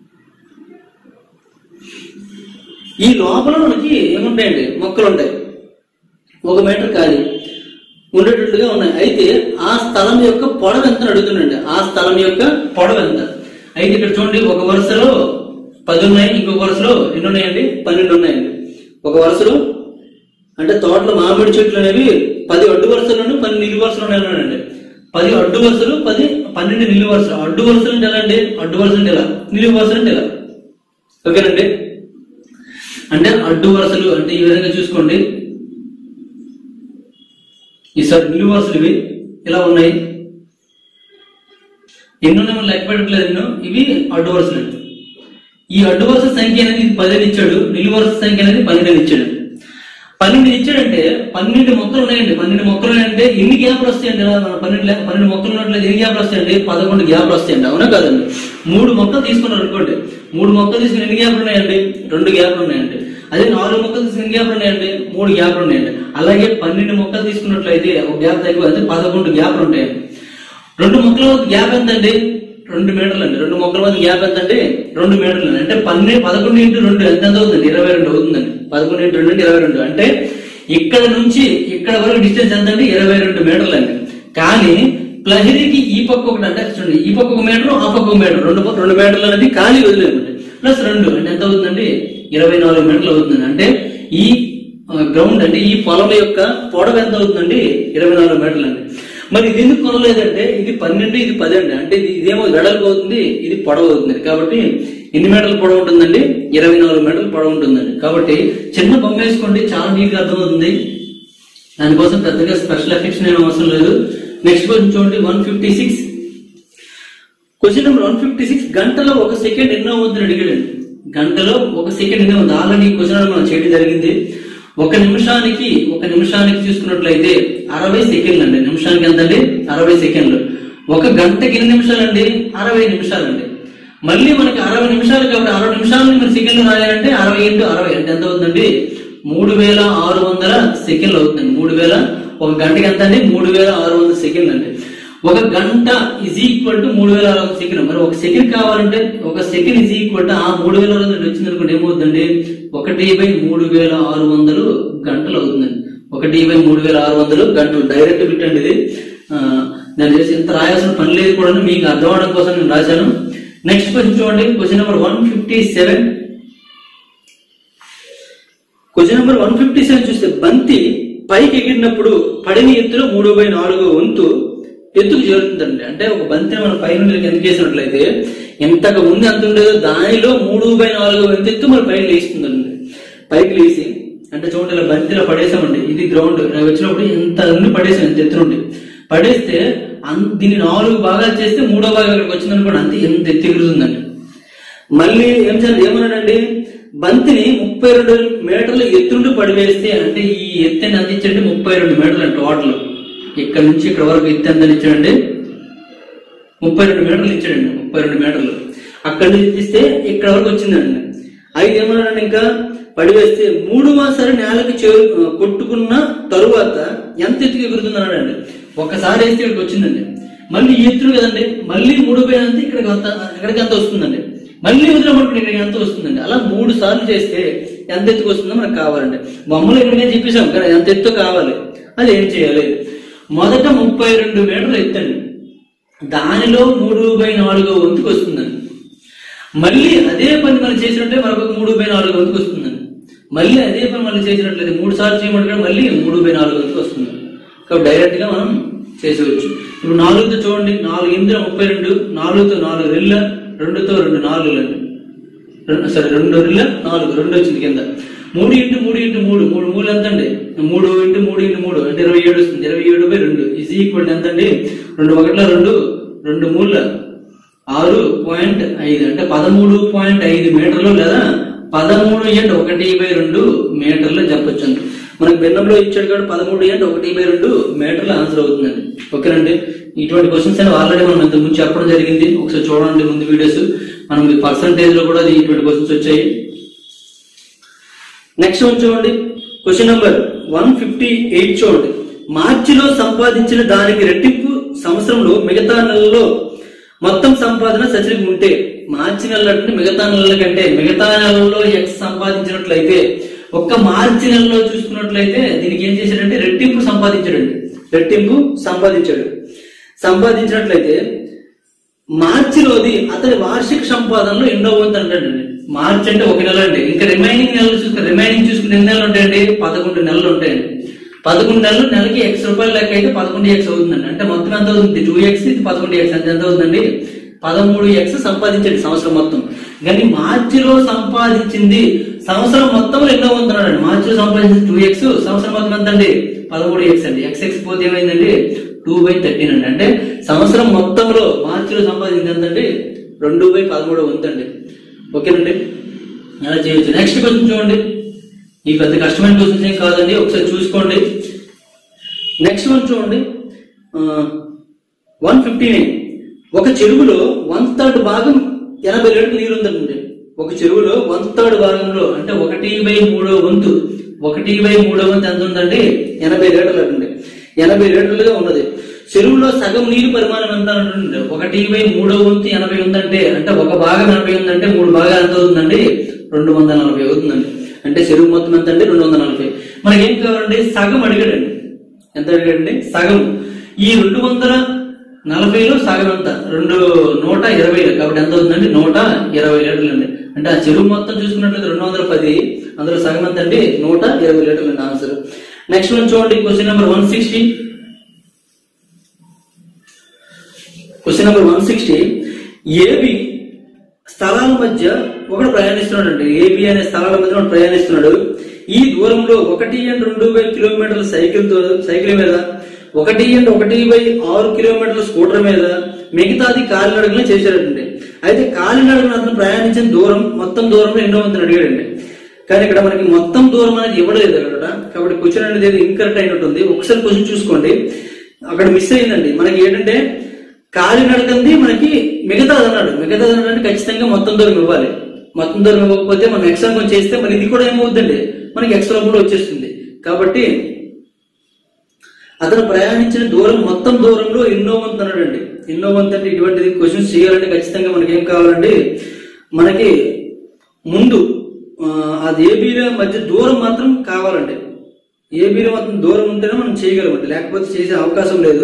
ఈ లోపల మనకి ఏముంటాయండి, మొక్కలు ఉంటాయి, ఒక మీటర్ ఖాళీ ఉండేటట్టుగా ఉన్నాయి. అయితే ఆ స్థలం యొక్క పొడవు ఎంత అడుగుతుందండి, ఆ స్థలం యొక్క పొడవు ఎంత. అయితే ఇక్కడ చూడండి, ఒక వరుసలో పది ఉన్నాయి, ఇంకొక వరుసలో ఎన్ని ఉన్నాయండి, పన్నెండు ఉన్నాయండి. ఒక వరుసలో అంటే తోటలో మామిడి చెట్లు అనేవి పది అడ్డు వరుసలను పన్నెండు నిలువు వరుసలు ఉన్నాయండి. పది అడ్డు వరుసలు, పది పన్నెండు నిలువు వరుసలు. అడ్డు వరుసలు అంటే ఎలా అండి, అడ్డు వరుసలు అంటే ఎలా, నిలువు వరుసలు అంటే ఎలా. ఓకేనండి, అంటే అడ్డు వరుసలు అంటే ఈ విధంగా చూసుకోండి. ఈసారి నిలువు వరుసలు ఇవి ఇలా ఉన్నాయి. ఎన్ని ఉన్నాయి మనం లెక్క పెట్టట్లేదు ఎన్నో. ఇవి అడ్డు వరుసలు. ఈ అడ్డు వరుస సంఖ్య అనేది పదిహేను ఇచ్చాడు, నిలువు వరుస సంఖ్య అనేది పన్నెండు ఇచ్చాడు. పన్నెండు ఇచ్చాడంటే పన్నెండు మొక్కలు ఉన్నాయండి. పన్నెండు మొక్కలు ఉన్నాయంటే ఎన్ని గ్యాప్లు వస్తాయండి, పన్నెండు పన్నెండు మొక్కలు ఉన్నట్లయితే ఎన్ని గ్యాప్లు వస్తాయండి, పదకొండు గ్యాప్లు వస్తాయండి. అవునా కాదండి. మూడు మొక్కలు తీసుకున్నారు అనుకోండి, మూడు మొక్కలు తీసుకుని ఎన్ని గ్యాప్లు ఉన్నాయండి, రెండు గ్యాప్లు ఉన్నాయండి. అదే నాలుగు మొక్కలు తీసుకుని ఎన్ని గ్యాప్లు ఉన్నాయండి, మూడు గ్యాప్లు ఉన్నాయండి. అలాగే పన్నెండు మొక్కలు తీసుకున్నట్లయితే ఒక గ్యాప్ తక్కువ అంటే పదకొండు గ్యాప్లు ఉంటాయండి. రెండు మొక్కల గ్యాప్ ఎంత అండి, రెండు మీటర్లు అండి. రెండు మొక్కల మధ్య గ్యాప్ ఎంత అంటే రెండు మీటర్లు అండి. అంటే పన్నెండు పదకొండు ఇంటూ రెండు ఎంత ఎంత అవుతుంది, ఇరవై రెండు అవుతుందండి. పదకొండు ఇంటూ రెండు అంటే ఇరవై రెండు. అంటే ఇక్కడ నుంచి ఇక్కడ వరకు డిస్టెన్స్ ఎంత అండి, ఇరవై రెండు మీటర్లు అండి. కానీ ప్లహరికి ఈ పక్క ఒకటి అంటే చూడండి, ఈ పక్క ఒక మీటర్, ఆ పక్క ఒక మీటర్, రెండు రెండు మీటర్లు అనేది ఖాళీ వదిలేమండి. ప్లస్ రెండు అంటే ఎంత అవుతుందండి, ఇరవై నాలుగు మీటర్లు అవుతుందండి. అంటే ఈ గ్రౌండ్ అంటే ఈ పొలం యొక్క పొడవు ఎంత అవుతుందండి, ఇరవై నాలుగు మీటర్లు అండి. మరి ఇది ఎందుకు కొనలేదంటే ఇది పన్నెండు, ఇది పది అండి. అంటే ఇదేమో వెడల్పు అవుతుంది, ఇది పొడవు అవుతుంది. కాబట్టి ఎన్ని మీటర్ల పొడవు ఉంటుందండి, ఇరవై నాలుగు మీటర్ల పొడవు ఉంటుందండి. కాబట్టి చిన్న బొమ్మ వేసుకోండి, చాలా నీట్ గా అర్థమవుతుంది. దానికోసం పెద్దగా స్పెషల్ ఎఫెక్ట్స్ ఏం అవసరం లేదు. నెక్స్ట్ క్వశ్చన్ చూడండి, one fifty six question number one fifty six గంటలో ఒక సెకండ్ ఎన్నో అవుతుంది అడిగాడండి. గంటలో ఒక సెకండ్ ఎన్నో ఉంది. ఆల్రెడీ క్వశ్చన్ మనం చేయడం జరిగింది. ఒక నిమిషానికి ఒక నిమిషానికి చూసుకున్నట్లయితే అరవై సెకండ్లు అండి. నిమిషానికి ఎంత అండి, అరవై సెకండ్లు. ఒక గంటకి ఎన్ని నిమిషాలు అండి, అరవై నిమిషాలు అండి. మళ్ళీ మనకి అరవై నిమిషాలు కాబట్టి అరవై నిమిషాలని మీరు సెకండ్లు రాయాలంటే అరవై ఇంటూ అరవై అంటే ఎంత అవుతుందండి, మూడు వేల ఆరు వందల సెకండ్లు అవుతుంది. మూడు వేల ఒక గంటకి ఎంత అండి, మూడు వేల ఆరు వందల సెకండ్లు అండి. ఒక గంట ఈజ్ ఈక్వల్ టు మూడు వేల ఆరు వందల సెకండ్. మరి ఒక సెకండ్ కావాలంటే ఒక సెకండ్ ఈజ్ ఈక్వల్ టు ఆ మూడు వేల ఆరు వందలు వచ్చింది అనుకోండి, ఏమవుతుందండి, ఒకటి బై మూడు వేల ఆరు వందలు గంటలు అవుతుందండి. ఒకటి బై మూడు వేల ఆరు వందలు గంటలు. డైరెక్ట్ బిట్ అండి ఇది. నేను చేసి ఇంత రాయాల్సిన పని లేదు కూడా, మీకు అర్థం అవడం కోసం నేను రాశాను. నెక్స్ట్ క్వశ్చన్ చూడండి, question number one fifty seven question number one fifty seven చూస్తే బంతి పైకి ఎగిరినప్పుడు పడిన ఎత్తులో మూడు బై నాలుగు వంతు ఎత్తుకు చేరుతుందండి. అంటే ఒక బంతిని మనం పై నుండి ఎంత చేసినట్లయితే ఎంతకు ముందు ఎంత ఉండేదో దానిలో మూడు బై నాలుగు వంతు ఎత్తు మన పైకి లేస్తుందండి. పైకి లేసి అంటే చూడండి, ఇలా బంతిలో పడేసామండి. ఇది గ్రౌండ్ వచ్చినప్పుడు ఎంత నుండి పడేసాం, ఎంత ఎత్తు నుండి పడేస్తే దీన్ని నాలుగు భాగాలు చేస్తే మూడో భాగం ఇక్కడికి వచ్చింది అనుకోండి, అంతే ఎంత ఎత్తు ఎగురుతుందండి. మళ్ళీ ఏం చేయాలి, ఏమన్నాడండి, బంతిని ముప్పై రెండు మీటర్లు ఎత్తు నుండి పడివేస్తే అంటే ఈ ఎత్తుని ఎంత ఇచ్చండి, ముప్పై రెండు మీటర్లు అండి. టోటల్ ఇక్కడ నుంచి ఇక్కడ వరకు ఎత్తు ఎంత ఇచ్చాడండి, ముప్పై రెండు మీటర్లు ఇచ్చాడండి. ముప్పై రెండు మీటర్లు అక్కడి నుంచి తీస్తే ఇక్కడ వరకు వచ్చిందండి. అయితే ఏమన్నాడండి, ఇంకా పడివేస్తే మూడవ సారి నేలకి చేరు కొట్టుకున్న తరువాత ఎంత ఎత్తుకు ఎగురుతుంది అన్నాడండి. ఒక్కసారి వేస్తే ఇక్కడికి వచ్చిందండి. మళ్ళీ ఎత్తుడు కదండి, మళ్ళీ మూడు పై అంతే ఇక్కడికి అంత ఇక్కడికి ఎంత వస్తుందండి. మళ్ళీ వదిలినప్పుడు ఇక్కడికి ఎంత వస్తుందండి. అలా మూడు సార్లు చేస్తే ఎంత ఎత్తుకు వస్తుందో మనకు కావాలండి. బొమ్మలు ఇక్కడికే చెప్పేసాం కానీ ఎంత ఎత్తు కావాలి, అది ఏం చేయాలి. మొదట ముప్పై రెండు మీటర్లు ఎత్తండి, దానిలో మూడు బై నాలుగో వంతుకు వస్తుందండి. మళ్ళీ అదే పని మనం చేసినట్టే మరొక మూడు బై నాలుగో వంతుకు వస్తుందండి. మళ్ళీ అదే పని మళ్ళీ చేసినట్లయితే మూడు సార్లు చేయమంటే మళ్ళీ మూడు బై నాలుగు వంతుకు వస్తుంది. కాబట్టి డైరెక్ట్ గా మనం చేసేవచ్చు. ఇప్పుడు నాలుగుతో చూడండి, నాలుగు ఎనిమిది ముప్పై రెండు, నాలుగుతో నాలుగు రెళ్ళ, రెండుతో రెండు నాలుగు సరే రెండు రెళ్ళ నాలుగు, రెండు వచ్చింది కింద. మూడు ఇంటూ మూడు ఇంటూ మూడు, మూడు మూడు ఎంత అండి, మూడు ఇంటూ మూడు ఇంటూ మూడు అంటే ఇరవై ఏడు వస్తుంది. ఇరవై ఏడు బై రెండు ఈజ్ ఈక్వల్ ఎంత అండి, రెండు ఒకట్ల రెండు, రెండు మూడుల ఆరు పాయింట్ ఐదు అంటే పదమూడు పాయింట్ ఐదు మీటర్లు లేదా పదమూడు ఎంట్ ఒకటి బై రెండు మీటర్లు చెప్పొచ్చు అండి. మనకు భిన్నంలో ఇచ్చాడు కాబట్టి పదమూడు ఎంట్ ఒకటి బై రెండు మీటర్లు ఆన్సర్ అవుతుందండి. ఓకేనండి, ఇటువంటి క్వశ్చన్స్ అని ఆల్రెడీ మనం ఇంతకు ముందు చెప్పడం జరిగింది. ఒకసారి చూడండి ముందు వీడియోస్, మనం పర్సంటేజ్ లో కూడా ఇటువంటి క్వశ్చన్స్ వచ్చాయి. నెక్స్ట్ వన్ చూడండి, question number one fifty eight చూడండి. మార్చిలో సంపాదించిన దానికి రెట్టింపు సంవత్సరంలో మిగతా నెలలో మొత్తం సంపాదన సచినికి ఉంటే, మార్చి నెల అంటే మిగతా నెలల కంటే మిగతా నెలలో ఎక్స్ సంపాదించినట్లయితే, ఒక్క మార్చి నెలలో చూసుకున్నట్లయితే దీనికి ఏం చేశాడంటే రెట్టింపు సంపాదించాడండి. రెట్టింపు సంపాదించాడు. సంపాదించినట్లయితే మార్చిలోది అతని వార్షిక సంపాదనలో ఎన్నో వంతు అంటాడండి. మార్చి అంటే ఒక నెల అండి. ఇంకా రిమైనింగ్ నెలలు చూసుకుని రిమైనింగ్ చూసుకుని ఎన్ని నెలలు ఉంటాయండి? పదకొండు నెలలు ఉంటాయండి. పదకొండు నెలలు నెలకి ఎక్స్ రూపాయలు లెక్క అయితే పదకొండు ఎక్స్ అవుతుందండి. అంటే మొత్తం ఎంత అవుతుంది? టూ ఎక్స్ ఇది పదకొండు ఎక్స్ అంటే ఎంత అవుతుందండి? పదమూడు ఎక్స్ సంపాదించండి సంవత్సరం మొత్తం. కానీ మార్చిలో సంపాదించింది సంవత్సరం మొత్తంలో ఎన్నో వంతున్నాడండి. మార్చిలో సంపాదించింది టూ ఎక్స్, సంవత్సరం మొత్తం ఎంత అండి? పదమూడు ఎక్స్ అండి. ఎక్స్ ఎక్స్ పోతే ఏమైందండి? టూ బై థర్టీన్ అండి. అంటే సంవత్సరం మొత్తంలో మార్చిలో సంపాదించింది ఎంతండి? రెండు బై పదమూడు వంతండి. ఓకేనండి, అలా చేయొచ్చు. నెక్స్ట్ క్వశ్చన్ చూడండి. ఈ పెద్ద కష్టమైన క్వశ్చన్స్ ఏం కాదండి, ఒకసారి చూసుకోండి. నెక్స్ట్ వన్ చూడండి. వన్ ఫిఫ్టీ నైన్ ఒక చెరువులో వన్ థర్డ్ భాగం ఎనభై లీటర్ల నీరు ఉందండి. ఒక చెరువులో వన్ థర్డ్ భాగంలో అంటే ఒకటి బై మూడో వంతు ఒకటి బై మూడో వంతు ఎంత ఉందండి? ఎనభై లీటర్లు అండి. ఎనభై లీటర్లుగా ఉన్నది. చెరువులో సగం నీరు పరిమాణం ఎంత అంటుండే? ఒకటి బై మూడో వంతు ఎనభై ఉందంటే, అంటే ఒక భాగం ఎనభై ఉందంటే మూడు భాగాలు ఎంత అవుతుందండి? రెండు వందల నలభై అవుతుందండి. అంటే చెరువు మొత్తం ఎంత అంటే రెండు వందల నలభై. మనకి ఏం కావాలండి? సగం అడిగాడండి. ఎంత అడిగాడండి? సగం. ఈ రెండు వందల నలభైలో సగం ఎంత? రెండు నూట ఇరవై. కాబట్టి ఎంత అవుతుందండి? నూట ఇరవై లీటర్లు అండి. అంటే ఆ చెరువు మొత్తం చూసుకున్నట్లయితే రెండు వందల పది, అందులో సగం ఎంత అండి? నూట ఇరవై లీటర్లు అండి ఆన్సర్. నెక్స్ట్ వన్ చూడండి. Question number one sixty. Question number one sixty AB స్థలాల మధ్య ఒకడు ప్రయాణిస్తున్నాడు అండి. ఏబి అనే స్థలాల మధ్య ఒకడు ప్రయాణిస్తున్నాడు. ఈ దూరంలో ఒకటి అండ్ రెండు బై కిలోమీటర్ల సైకిల్ సైకిల్ మీద, ఒకటి అండ్ ఒకటి బై ఆరు కిలోమీటర్ల స్కూటర్ మీద, మిగతాది కాలినడకలు చేశాడండి. అయితే కాలినడకలు అతను ప్రయాణించిన దూరం మొత్తం దూరంలో ఎన్నో వంతుని అడిగాడండి. కానీ ఇక్కడ మనకి మొత్తం దూరం అనేది ఇవ్వలేదు అక్కడ. కాబట్టి క్వశ్చన్ అనేది ఇన్కరెక్ట్ అయినట్టుంది. ఒకసారి క్వశ్చన్ చూసుకోండి. అక్కడ మిస్ అయిందండి. మనకి ఏంటంటే కాలినడకంది మనకి మిగతాది అన్నాడు. మిగతాది అన్నాడు ఖచ్చితంగా మొత్తం దూరం ఇవ్వాలి. మొత్తం దూరం ఇవ్వకపోతే మనం ఎక్స్ట్రా కొంచెం చేస్తే మరి ఇది కూడా ఏమవుతుందండి? మనకి ఎక్స్ట్రా కూడా వచ్చేస్తుంది. కాబట్టి అతను ప్రయాణించిన దూరం మొత్తం దూరంలో ఎన్నో వంతు అన్నాడండి. ఎన్నో వంతు అంటే ఇటువంటిది క్వశ్చన్స్ చేయాలంటే ఖచ్చితంగా మనకి ఏం కావాలండి? మనకి ముందు అది ఏబీల మధ్య దూరం మాత్రం కావాలండి. ఏబీల మాత్రం దూరం ఉంటేనే మనం చేయగలమండి, లేకపోతే చేసే అవకాశం లేదు.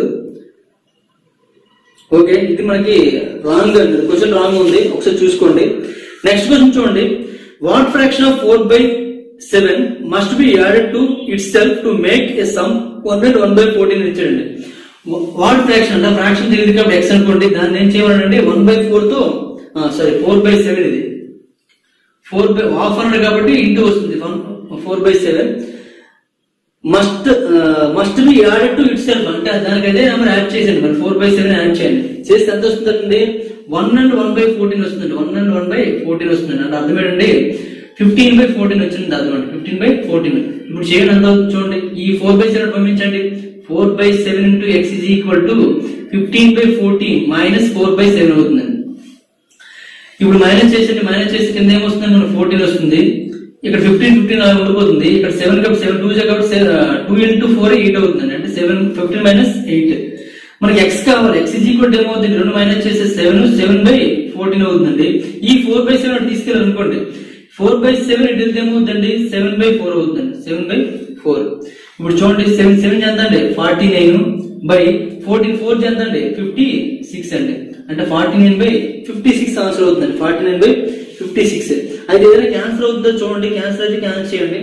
ఓకే, ఇది మనకి రాంగ్ అండి. క్వశ్చన్ రాంగ్ ఉంది, ఒకసారి చూసుకోండి. నెక్స్ట్ క్వశ్చన్ చూడండి. What fraction of four by seven must be added to itself to make a sum one and one by fourteen ఇచ్చాడండి. వాట్ ఫ్రాక్షన్ అంటే ఫ్రాక్షన్ తెలియదు కాబట్టి ఎక్స్ అనుకోండి. దాన్ని ఏం చేయాలంటే వన్ బై ఫోర్ తో సారీ ఫోర్ బై సెవెన్ ఇది ఫోర్ బై హాఫ్ హండ్రెడ్ కాబట్టి ఇంటూ వస్తుంది. Four by seven must must be added to itself అంటే దానికైతే నెంబర్ యాడ్ చేయండి. మరి ఫోర్ బై సెవెన్ యాడ్ చేయండి. చేస్తే ఎంత వస్తుందండి? One and one by fourteen వస్తుందండి. One and one by fourteen వస్తుందండి. అంటే అర్థం ఏంటండి? ఫిఫ్టీన్ బై ఫోర్టీన్ వచ్చింది అర్థం అండి. Fifteen by fourteen. ఇప్పుడు చేయండి ఎంత అవుతుంది చూడండి. ఈ ఫోర్ బై సెవెన్ పంపించండి. Four by seven into x is equal to fifteen by fourteen minus four by seven అవుతుందండి. ఇప్పుడు మైనస్ చేసండి. మైనస్ చేసి కింద ఏమొస్తుందండి? మనకు ఫోర్టీన్ వస్తుంది. ఇక్కడ ఫిఫ్టీన్ ఫిఫ్టీన్ అలా ఉండిపోతుంది. ఇక్కడ సెవెన్ కాబట్టి సెవెన్ టూ కాబట్టి టూ ఇంటూ ఫోర్ ఎయిట్ అవుతుందండి. అంటే సెవెన్ ఫిఫ్టీన్ మైనస్ ఎయిట్. మనకి ఎక్స్ కావాలి. ఎక్స్ ఈజ్ ఈక్వల్ ఏమవుతుంది? రెండు మైనస్ చేసే సెవెన్ సెవెన్ బై ఫోర్టీన్ అవుతుందండి. ఈ ఫోర్ బై సెవెన్ తీసుకెళ్ళి అనుకోండి. ఫోర్ బై సెవెన్ ఇటు వెళ్తే ఏమవుతుందండి? సెవెన్ బై ఫోర్ అవుతుందండి. Seven by four. ఇప్పుడు చూడండి, సెవెన్ సెవెన్ ఎంత అండి? Forty nine by fourteen four ఎంత అండి? ఫిఫ్టీ సిక్స్ అండి. అంటే forty nine by fifty six answer అవుతుందండి. Forty nine by fifty six. అయితే ఏదైనా క్యాన్సర్ అవుతుందో చూడండి. క్యాన్సర్ అయితే క్యాన్సర్ చేయండి.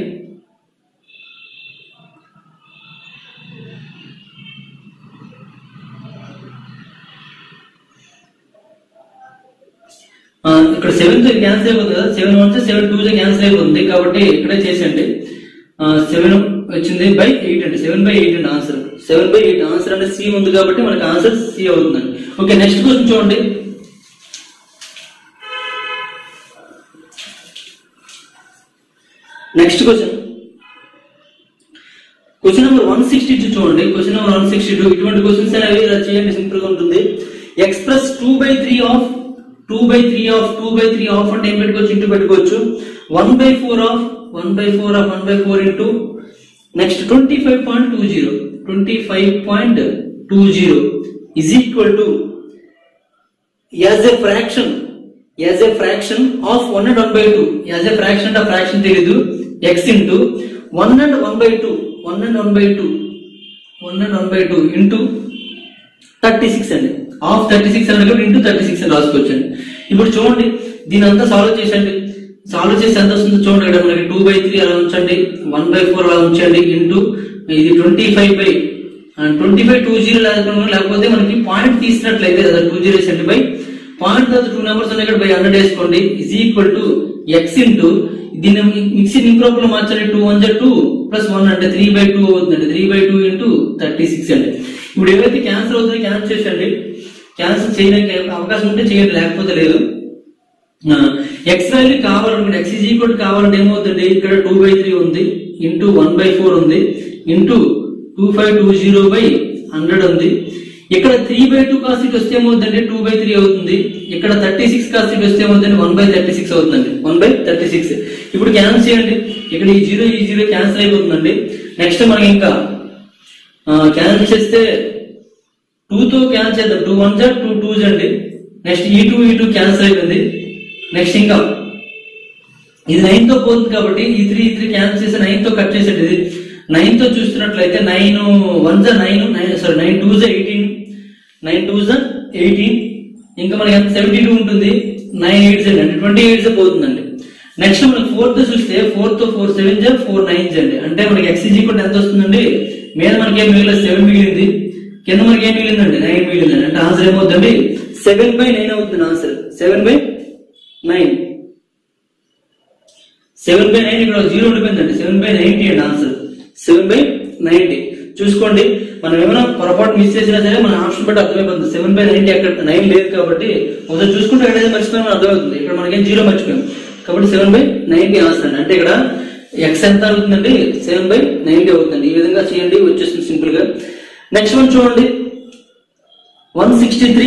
ఇక్కడ సెవెన్ క్యాన్సల్ అయిపోతుంది కదా. Seven one seven two cancel అయిపోతుంది కాబట్టి ఇక్కడే చేసేయండి. సెవెన్ వచ్చింది బై ఎయిట్ అండి. సెవెన్ బై ఎయిట్ అండి answer. Seven by eight answer అంటే సి ఉంది కాబట్టి మనకి ఆన్సర్ సి అవుతుందండి. ఓకే, నెక్స్ట్ క్వశ్చన్ చూడండి. Next question question number one sixty two చూడండి. Question number one sixty two ఇటువంటి క్వశ్చన్స్ అనేవి ఇలా చేయండి, సింపుల్ గా ఉంటుంది. Express two by three of two by three of two by three of అంటే ఏం పెట్టుకోవచ్చు? ఇంటూ పెట్టుకోవచ్చు. One by four of one by four of one by four into next twenty five point two zero twenty five point two zero is equal to as a fraction as a fraction of one and one by two as a fraction of fraction తెలీదు x into one and one by two one and one by two one and one by two into thirty six అండి of thirty six hundred into thirty six అని రాసుకోవచ్చండి. ఇప్పుడు చూడండి దీని అంతా సాల్వ్ చేసండి. సాల్వ్ చేసి ఎంత వస్తుందో చూడండి. ఇక్కడ మనకి టూ బై త్రీ అలా ఉంచండి, వన్ బై ఫోర్ అలా ఉంచండి ఇంటూ ఇది twenty five by twenty five two zero లేకపోతే మనకి పాయింట్ తీసినట్లయితే కదా టూ జీరో సెంటీ బై పాయింట్ తర్వాత టూ నెంబర్స్ ఉన్నాయి బై హండ్రెడ్ వేసుకోండి is equal to x into దీన్ని మిక్సింగ్ ఇంప్రాపర్ లో మార్చండి టూ వన్ జా టూ ప్లస్ వన్ అంటే త్రీ బై టూ అవుతుందండి three by two into thirty six అండి. ఇప్పుడు ఏవైతే క్యాన్సిల్ అవుతుందో క్యాన్సిల్ చేసండి. క్యాన్సిల్ చేయడానికి అవకాశం ఉంటే చేయండి లేకపోతే లేదు. ఎక్స్ వాల్యూ కావాలనుకుంటే ఎక్స్ ఈజ్ ఈక్వల్ కావాలంటే ఏమవుతుంది ఇక్కడ టూ బై త్రీ ఉంది ఇంటూ వన్ బై ఫోర్ ఉంది into two five two zero by hundred ఉంది. ఇక్కడ three by two cost it వస్తే ఏమవుతుందండి టూ బై త్రీ అవుతుంది. ఇక్కడ థర్టీ సిక్స్ కాస్ట్ ఇట్ వస్తే ఏమవుతుంది వన్ బై థర్టీ సిక్స్ అవుతుందండి వన్ బై థర్టీ సిక్స్. ఇప్పుడు క్యాన్సిల్ చేయండి. ఇక్కడ ఈ జీరో ఈ జీరో క్యాన్సిల్ అయిపోతుందండి. నెక్స్ట్ మనకి ఇంకా క్యాన్సిల్ చేస్తే టూ తో క్యాన్సిల్ చేద్దాం టూ వన్ జా టూ టూ అండి. నెక్స్ట్ ఈ టూ ఈ టూ క్యాన్సిల్ అయిపోయింది. నెక్స్ట్ ఇంకా ఇది నైన్ తో పోతుంది కాబట్టి ఈ త్రీ త్రీ క్యాన్సిల్ చేసి నైన్ తో కట్ చేసేది. ఇది నైన్ తో చూస్తున్నట్లయితే నైన్ వన్ జా nine nine sorry nine two జా ఎయిటీన్ నైన్ టూ జా ఎయిటీన్ ఇంకా మనకి ఎంత సెవెంటీ టూ ఉంటుంది నైన్ ఎయిట్ జా అంటే ట్వంటీ ఎయిట్ జా పోతుందండి. నెక్స్ట్ మనకి ఫోర్ తో చూస్తే ఫోర్ తో ఫోర్ సెవెన్ జా ఫోర్ నైన్ జా అండి. అంటే మనకి ఎక్స్ ఈజ్ ఈక్వల్ ఎంత వస్తుందండి మీద మనకి ఏం మిగిలింది సెవెన్ మిగిలింది కింద మనకి ఏం మిగిలిందండి నైన్ మిగిలిందండి. అంటే ఆన్సర్ ఏమవుతుందండి సెవెన్ బై నైన్ అవుతుంది answer seven by nine seven by nine ఇక్కడ జీరో ఉండిపోయిందండి సెవెన్ బై నైన్టీ అండి ఆన్సర్ సెవెన్ బై నైన్టీ. చూసుకోండి మనం ఏమైనా పొరపాటు మిస్ చేసినా సరే మన ఆప్షన్ బట్టి అర్థమైపోతుంది. సెవెన్ బై నైన్టీ అక్కడ నైన్ లేదు కాబట్టి ఒకసారి చూసుకుంటే ఎక్కడైతే మర్చిపోయామో అర్థమవుతుంది. ఇక్కడ మనకేం జీరో మర్చిపోయాం కాబట్టి సెవెన్ బై నైన్టీ ఆన్సర్ అండి. అంటే ఇక్కడ ఎక్స్ ఎంత అవుతుందండి సెవెన్ బై నైన్టీ అవుతుంది. ఈ విధంగా చేయండి వచ్చేస్తుంది సింపుల్ గా. నెక్స్ట్ వన్ చూడండి one sixty three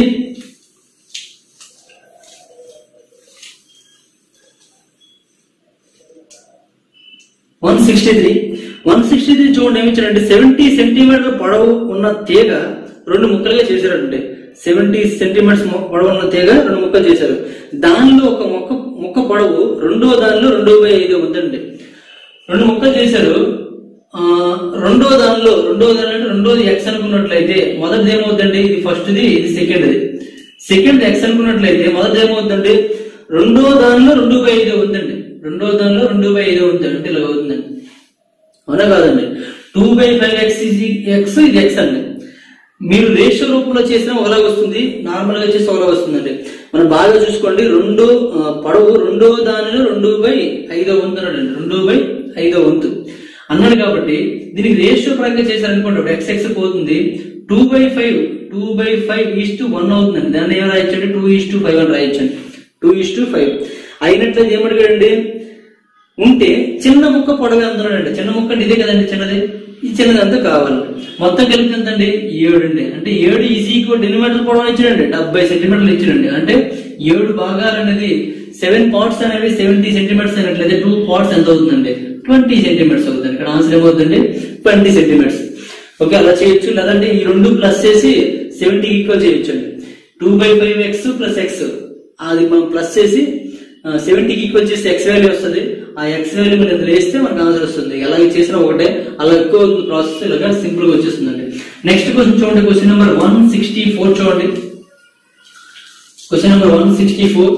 one sixty three one sixty three చూడండి ఏమి ఇచ్చారంటే సెవెంటీ సెంటీమీటర్ పొడవు ఉన్న తీగ రెండు ముక్కలుగా చేశారంటే సెవెంటీ సెంటీమీటర్స్ పొడవు ఉన్న తీగ రెండు ముక్కలు చేశారు. దానిలో ఒక మొక్క ముక్క పొడవు రెండో దానిలో రెండో బై ఐదు ఉందండి. రెండు ముక్కలు చేశారు. ఆ రెండో దానిలో రెండో దానిలో రెండోది ఎక్స్ అనుకున్నట్లయితే మొదటిది ఏమవుతుందండి ఇది ఫస్ట్ది ఇది సెకండ్ది. సెకండ్ ఎక్స్ అనుకున్నట్లయితే మొదటిది ఏమవుతుందండి రెండో దానిలో రెండు బై ఐదు ఉందండి. రెండో దానిలో రెండు బై ఐదు అవుతుంది అంటే ఇలా అవుతుందండి అవునా కాదండి. Two by five x x ఇది ఎక్స్ అండి. మీరు రేషియో రూపంలో చేసినా ఒకలాగా వస్తుంది నార్మల్ గా చేస్తే ఒకలాగా వస్తుందండి. మనం బాగా చూసుకోండి రెండు పొడవు రెండో దానిలో రెండు బై ఐదో వంతు అన్నాడండి రెండు బై ఐదో వంతు అన్నాడు కాబట్టి దీనికి రేషియో పరంగా చేశారనుకోండి ఎక్స్ ఎక్స్ పోతుంది two by five two by five is to one అవుతుందండి. దాన్ని ఏం రాయొచ్చండి టూ ఈస్ టు ఫైవ్ అని రాయొచ్చండి టూ ఈస్ టు ఫైవ్ అయినట్లయితే ఏమడిగాడండి ఉంటే చిన్న ముక్క పొడవు అంటున్నాడండి. చిన్న ముక్క అంటే ఇదే కదండి చిన్నది ఈ చిన్నది అంతా కావాలి. మొత్తం కలిపి ఎంతండి ఏడు అండి. అంటే ఏడు ఈజ్ ఈక్వల్ ఎన్ని మీటర్లు పొడవు ఇచ్చాడండి డెబ్బై సెంటీమీటర్లు ఇచ్చాడండి. అంటే ఏడు భాగాలు అనేది సెవెన్ పార్ట్స్ అనేవి సెవెంటీ సెంటీమీటర్స్ అయినట్లయితే టూ పార్ట్స్ ఎంత అవుతుందండి ట్వంటీ సెంటీమీటర్స్ అవుతుంది. ఇక్కడ ఆన్సర్ ఏమవుతుంది ట్వంటీ సెంటీమీటర్స్. ఓకే అలా చేయొచ్చు. లేదంటే ఈ రెండు ప్లస్ చేసి సెవెంటీ ఈక్వల్ చేయొచ్చు అండి. Two by five X plus x అది మనం ప్లస్ చేసి సెవెంటీకి ఈక్వల్ చేసి ఎక్స్ వాల్యూ వస్తుంది. ఆ ఎక్స్ వాల్యూ మీద వేస్తే మనకు ఆన్సర్ వస్తుంది. ఎలా చేసినా ఒకటే అలా ఎక్కువ ప్రాసెస్ ఇలాగా సింపుల్ గా వచ్చేస్తుందండి. నెక్స్ట్ క్వశ్చన్ చూడండి question number one sixty four చూడండి. Question number one sixty four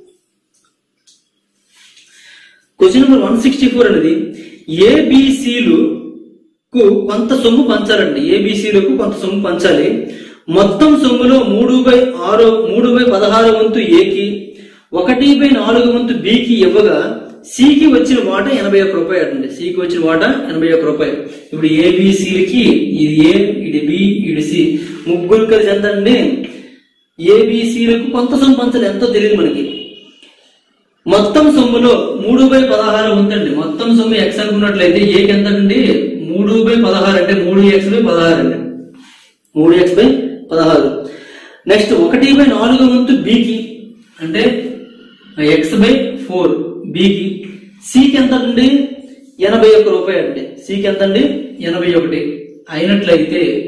question number one sixty four అనేది ఏబిసిలు కు కొంత సొమ్ము పంచాలండి. ఏబిసిలకు కొంత సొమ్ము పంచాలి. మొత్తం సొమ్ములో మూడు బై ఆరు మూడు బై పదహారు వంతు ఏకి ఒకటి బై నాలుగు వంతు బికి ఇవ్వగా సికి వచ్చిన వాటా ఎనభై ఒక్క రూపాయలు అండి. సికి వచ్చిన వాటా ఎనభై ఒక్క రూపాయలు. ఇప్పుడు ఏబిసిలకి ఇది ఏ ఇది బి ఇది సి ముగ్గురు కలిసి ఎంత అండి ఏబిసిలకు కొంత సొమ్ము పంచాలి ఎంతో తెలియదు మనకి. మొత్తం సొమ్ములో మూడు బై పదహారు ఉందండి. మొత్తం సొమ్ము ఎక్స్ అనుకున్నట్లయితే ఏకి ఎంత అండి మూడు బై పదహారు అంటే మూడు ఎక్స్ బై పదహారు అండి మూడు ఎక్స్ బై పదహారు. నెక్స్ట్ ఒకటి బై నాలుగు వంతు బికి అంటే ఎక్స్ బై ఫోర్ బికి సికి ఎంత అండి ఎనభై ఒక్క రూపాయలు అండి. సికి ఎంత అండి ఎనభై ఒకటి అయినట్లయితే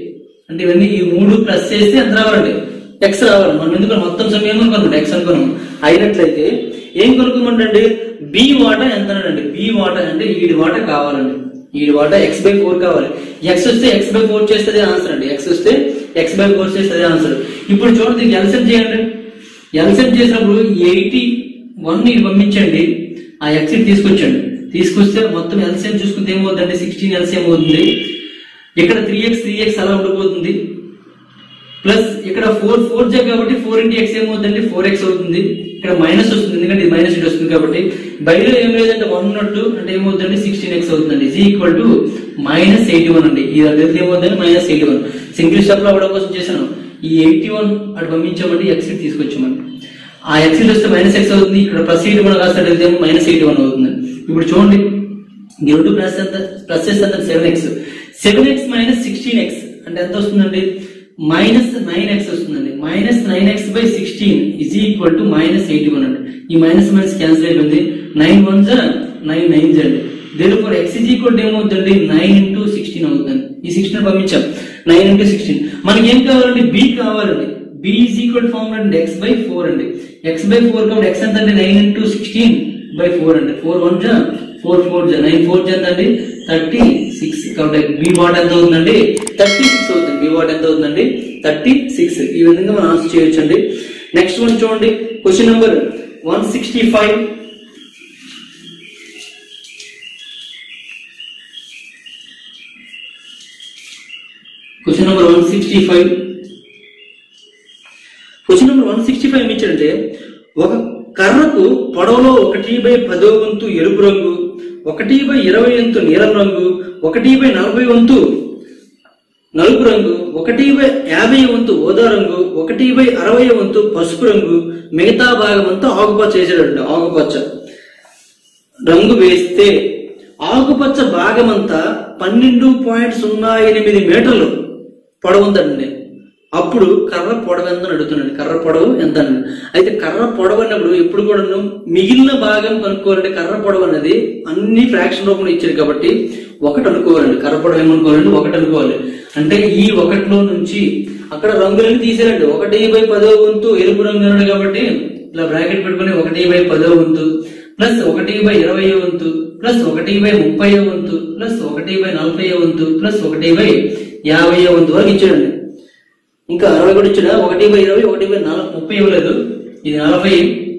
అంటే ఇవన్నీ ఈ మూడు ప్లస్ చేస్తే ఎంత రావాలండి, ఎక్స్ రావాలి. మనం ఎందుకు మొత్తం సమయం ఏమనుకోనమాట ఎక్స్ అనుకున్నాం. అయినట్లయితే ఏం కనుక్కోమంటే బి వాటా ఎంత అండి, బి వాటా అంటే ఈడి వాటా కావాలండి, ఈడి వాటా ఎక్స్ బై ఫోర్ కావాలి. ఎక్స్ వస్తే ఎక్స్ బై ఫోర్ చేస్తే ఆన్సర్ అండి, ఎక్స్ వస్తే ఎక్స్ బై ఫోర్ చేస్తే ఆన్సర్. ఇప్పుడు చూడండి ఎల్సిఎం చేయండి. ఎల్సిఎం చేసినప్పుడు ఎయిటీ వన్ ని పంపించండి, ఆ ఎక్స్ తీసుకొచ్చండి. తీసుకొస్తే మొత్తం ఎల్సిఎం చూసుకుంటే ఏమవుతుందండి, సిక్స్టీన్ ఎల్సిఎం అవుతుంది. ఇక్కడ త్రీ ఎక్స్ త్రీ ఎక్స్ అలా ఉండిపోతుంది. ప్లస్ ఇక్కడ ఫోర్ ఫోర్ జా కాబట్టి ఫోర్ ఇంటూ ఎక్స్ ఏమవుతుందండి, ఫోర్ ఎక్స్ అవుతుంది. ఇక్కడ మైనస్ వస్తుంది ఎందుకంటే ఇది మైనస్ ఇటు వస్తుంది కాబట్టి. బయట ఏం లేదంటే వన్ ఉన్నట్టు అంటే ఏమవుతుందండి, సిక్స్టీన్ ఎక్స్ అవుతుందండి. ఇది equal to minus eighty one అండి. ఈ దగ్గర ఏమవుతుంది, minus eighty one. Single step లో అవ్వడం కోసం చేశాను. ఈ ఎయిటీ వన్ అటు పంపించామండి, ఎక్స్ తీసుకొచ్చామండి. ఆ ఎక్స్ వస్తే మైనస్ ఎక్స్ అవుతుంది. ఇక్కడ ప్లస్ ఎయిటీ వన్ కాస్తే మైనస్ ఎయిటీ వన్ అవుతుంది. ఇప్పుడు చూడండి ఈ రెండు ప్లస్ ఎంత, ప్లస్ ఎంత seven x. Seven x minus sixteen x అంటే ఎంత వస్తుందండి, మైనస్ నైన్ ఎక్స్ వస్తుందండి. Minus nine x by sixteen is equal to minus eighty one అండి. ఈ మైనస్ మైనస్ క్యాన్సిల్ అయిపోయింది. నైన్ వన్ జా నైన్ నైన్ జా అండి. There four x is equal to ఏమవుతుందండి, నైన్ ఇంటూ సిక్స్టీన్ అవుతుంది. ఈ సిక్స్టీన్ పంపించాం, నైన్ ఇంటూ సిక్స్టీన్. మనకి ఏం కావాలండి, బి కావాలండి. బి ఈజ్ ఈక్వల్ ఫార్మ్ అండి ఎక్స్ బై ఫోర్ అండి. ఎక్స్ బై ఫోర్ కాబట్టి ఎక్స్ ఎంత అండి, nine into sixteen by four అండి. ఫోర్ వన్ జా ఫోర్ ఫోర్ జా నైన్ ఫోర్ జా ఎంత అండి, థర్టీ సిక్స్. కాబట్టి బి వాట్ ఎంత అవుతుందండి, థర్టీ సిక్స్ అవుతుంది. బి వాట్ ఎంత అవుతుందండి, థర్టీ సిక్స్. ఈ విధంగా మనం ఆన్సర్ చేయొచ్చు అండి. నెక్స్ట్ వన్ చూడండి, question number one sixty five. Question number one sixty five. Question number one sixty five ఇచ్చారంటే ఒక కర్రకు పొడవులో ఒకటి బై పదో వంతు ఎరుపు రంగు, ఒకటి బై ఇరవై వంతు నీలం రంగు, ఒకటి బై నలభై వంతు నలుపు రంగు, ఒకటి బై యాభై వంతు ఓదా రంగు, ఒకటి బై అరవై వంతు పసుపు రంగు, మిగతా భాగం అంతా ఆకుపచ్చ వేసాడండి. ఆకుపచ్చ రంగు వేస్తే ఆకుపచ్చ భాగం అంతా పన్నెండు పాయింట్ సున్నా ఎనిమిది మీటర్లు పొడవు ఉందండి. అప్పుడు కర్ర పొడవు ఎంత అడుగుతున్నాడు, కర్ర పొడవు ఎంత అండి. అయితే కర్ర పొడవు అన్నప్పుడు ఎప్పుడు కూడా మిగిలిన భాగం కనుక్కోవాలంటే కర్ర పొడవు అనేది అన్ని ఫ్రాక్షన్ రూపంలో ఇచ్చారు కాబట్టి ఒకటి అనుకోవాలండి. కర్ర పొడవు ఏమనుకోవాలండి, ఒకటి అనుకోవాలి. అంటే ఈ ఒకటిలో నుంచి అక్కడ రంగులని తీసారండి. ఒకటి బై పదో వంతు ఎరుపు రంగు అన్నాడు కాబట్టి ఇలా బ్రాకెట్ పెట్టుకుని ఒకటి బై పదో వంతు ప్లస్ ఒకటి బై ఇరవై వంతు ప్లస్ ఒకటి బై ముప్పై వంతు ప్లస్ ఒకటి బై నలభై వంతు ప్లస్ ఒకటి బై యాభై వంతు వరకు ఇచ్చాడండి. ఇంకా అరవై కూడా ఇచ్చాడు. ఒకటి బై ఇరవై ఒకటి బై నలభై ముప్పై ఇవ్వలేదు, ఇది నలభై.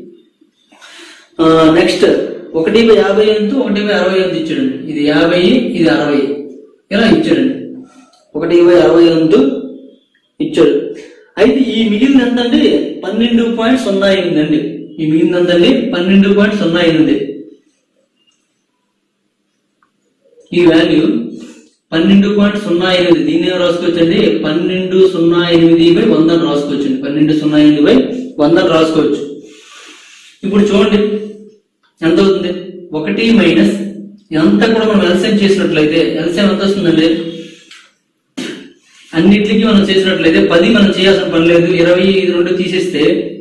నెక్స్ట్ ఒకటి బై యాభై వంతు ఒకటి బై అరవై వంతు ఇచ్చాడండి. ఇది యాభై ఇది అరవై ఇలా ఇచ్చాడండి. ఒకటి బై అరవై వంతు ఇచ్చాడు. అయితే ఈ మిగిలిన ఎంత అండి, పన్నెండు పాయింట్ సున్నా ఎనిమిది అండి. ఈ మిగిలిన ఎంత అండి, పన్నెండు పాయింట్ సున్నా ఎనిమిది. ఈ వాల్యూ పన్నెండు పాయింట్ సున్నా ఎనిమిది. దీన్ని రాసుకోవచ్చండి, పన్నెండు సున్నా ఎనిమిది బై వంద రాసుకోవచ్చండి. పన్నెండు సున్నా ఎనిమిది బై వంద రాసుకోవచ్చు. ఇప్పుడు చూడండి ఎంత అవుతుంది, ఒకటి మైనస్ ఇదంతా కూడా మనం ఎల్సిఎం చేసినట్లయితే ఎల్సిఎం ఎంత వస్తుందండి, అన్నిటికీ మనం చేసినట్లయితే పది మనం చేయాల్సిన పని లేదు. ఇరవై ఐదు రెండు తీసేస్తే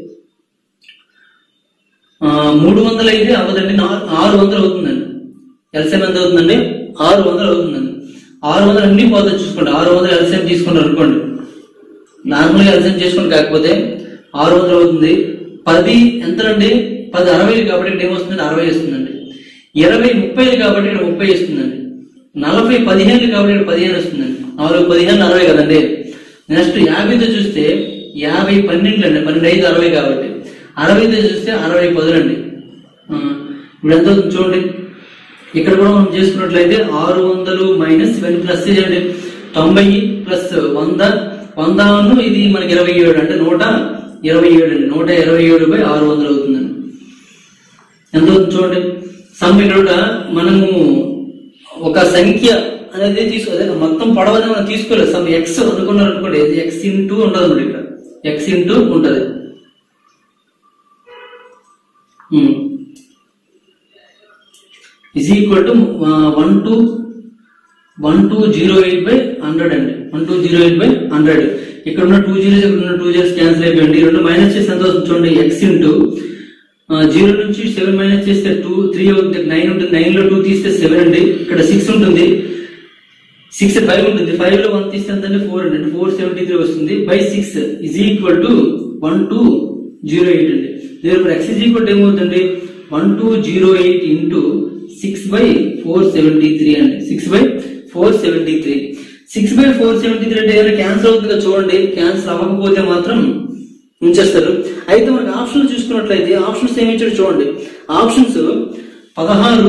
మూడు వందలు అయితే అవ్వదండి, ఆరు వందలు అవుతుందండి. ఎల్సిఎం ఎంత అవుతుందండి, ఆరు వందలు అవుతుందండి. ఆరు వందలు అన్ని పోతుంది చూసుకోండి. ఆరు వందలు ఎల్సిఎం తీసుకుంటారు అనుకోండి, నార్మల్గా ఎల్సిఎం చేసుకోండి. కాకపోతే ఆరు వందలు అవుతుంది. పది ఎంతండి, పది అరవై కాబట్టి ఇక్కడ ఏమొస్తుందండి, అరవై వస్తుందండి. ఇరవై ముప్పైలు కాబట్టి ఇక్కడ ముప్పై వస్తుందండి. నలభై పదిహేను కాబట్టి ఇక్కడ పదిహేను వస్తుందండి. నాలుగు పదిహేను అరవై కదండి. నెక్స్ట్ యాభైతో చూస్తే యాభై పన్నెండు అండి, పన్నెండు ఐదు అరవై కాబట్టి అరవైతో చూస్తే అరవై పదులండి. ఇప్పుడు ఎంత అవుతుంది చూడండి. ఇక్కడ కూడా మనం చేసుకున్నట్లయితే ఆరు వందలు మైనస్ ఇవన్నీ ప్లస్ చేయండి. తొంభై ప్లస్ వంద వంద ఇది మనకి ఇరవై ఏడు అంటే నూట ఇరవై ఏడు అండి. నూట ఇరవై ఏడు బై ఆరు వందలు అవుతుందండి. ఎంత అవుతుంది చూడండి. సమ్ ఇక్కడ మనము ఒక సంఖ్య అనేది తీసుకో మొత్తం పొడవు అనేది మనం తీసుకోలేదు. సమ్ ఎక్స్ అనుకున్నారు అనుకోండి, ఎక్స్ ఇంటూ ఉంటుంది అన్నమాట. ఇక్కడ ఎక్స్ ఇంటూ ఉంటుంది. Is equal to one two one two zero eight by hundred అండి. One two zero eight by hundred. ఇక్కడ ఉన్న టూ జీరోస్ ఇక్కడ ఉన్న టూ జీరోస్ క్యాన్సిల్ అయిపోయింది. రెండు మైనస్ చేస్తే ఎంత అవుతుంది చూడండి, ఎక్స్ ఇంటూ జీరో నుంచి సెవెన్ మైనస్ చేస్తే టూ త్రీ అవుతుంది, నైన్ ఉంటుంది. నైన్ లో టూ తీస్తే సెవెన్ అండి. ఇక్కడ సిక్స్ ఉంటుంది. సిక్స్ ఫైవ్ ఉంటుంది, ఫైవ్ లో వన్ తీస్తే అంటే ఫోర్ అండి, ఫోర్ సెవెంటీ త్రీ వస్తుంది by six is equal to one two zero eight అండి. ఇప్పుడు ఎక్స్ ఇజ్ ఈక్వల్ టు ఏమవుతుంది, one two zero eight into six by four seventy three అండి, six by four seventy three six by four seventy three అంటే ఏదైనా క్యాన్సల్ అవుతుందిగా చూడండి, క్యాన్సల్ అవ్వకపోతే మాత్రం ఉంచేస్తారు. అయితే మనకి ఆప్షన్స్ చూసుకున్నట్లయితే ఆప్షన్స్ ఏమి ఇచ్చాడు చూడండి, ఆప్షన్స్ పదహారు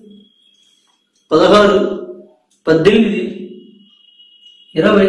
పదహారు పద్దెనిమిది ఇరవై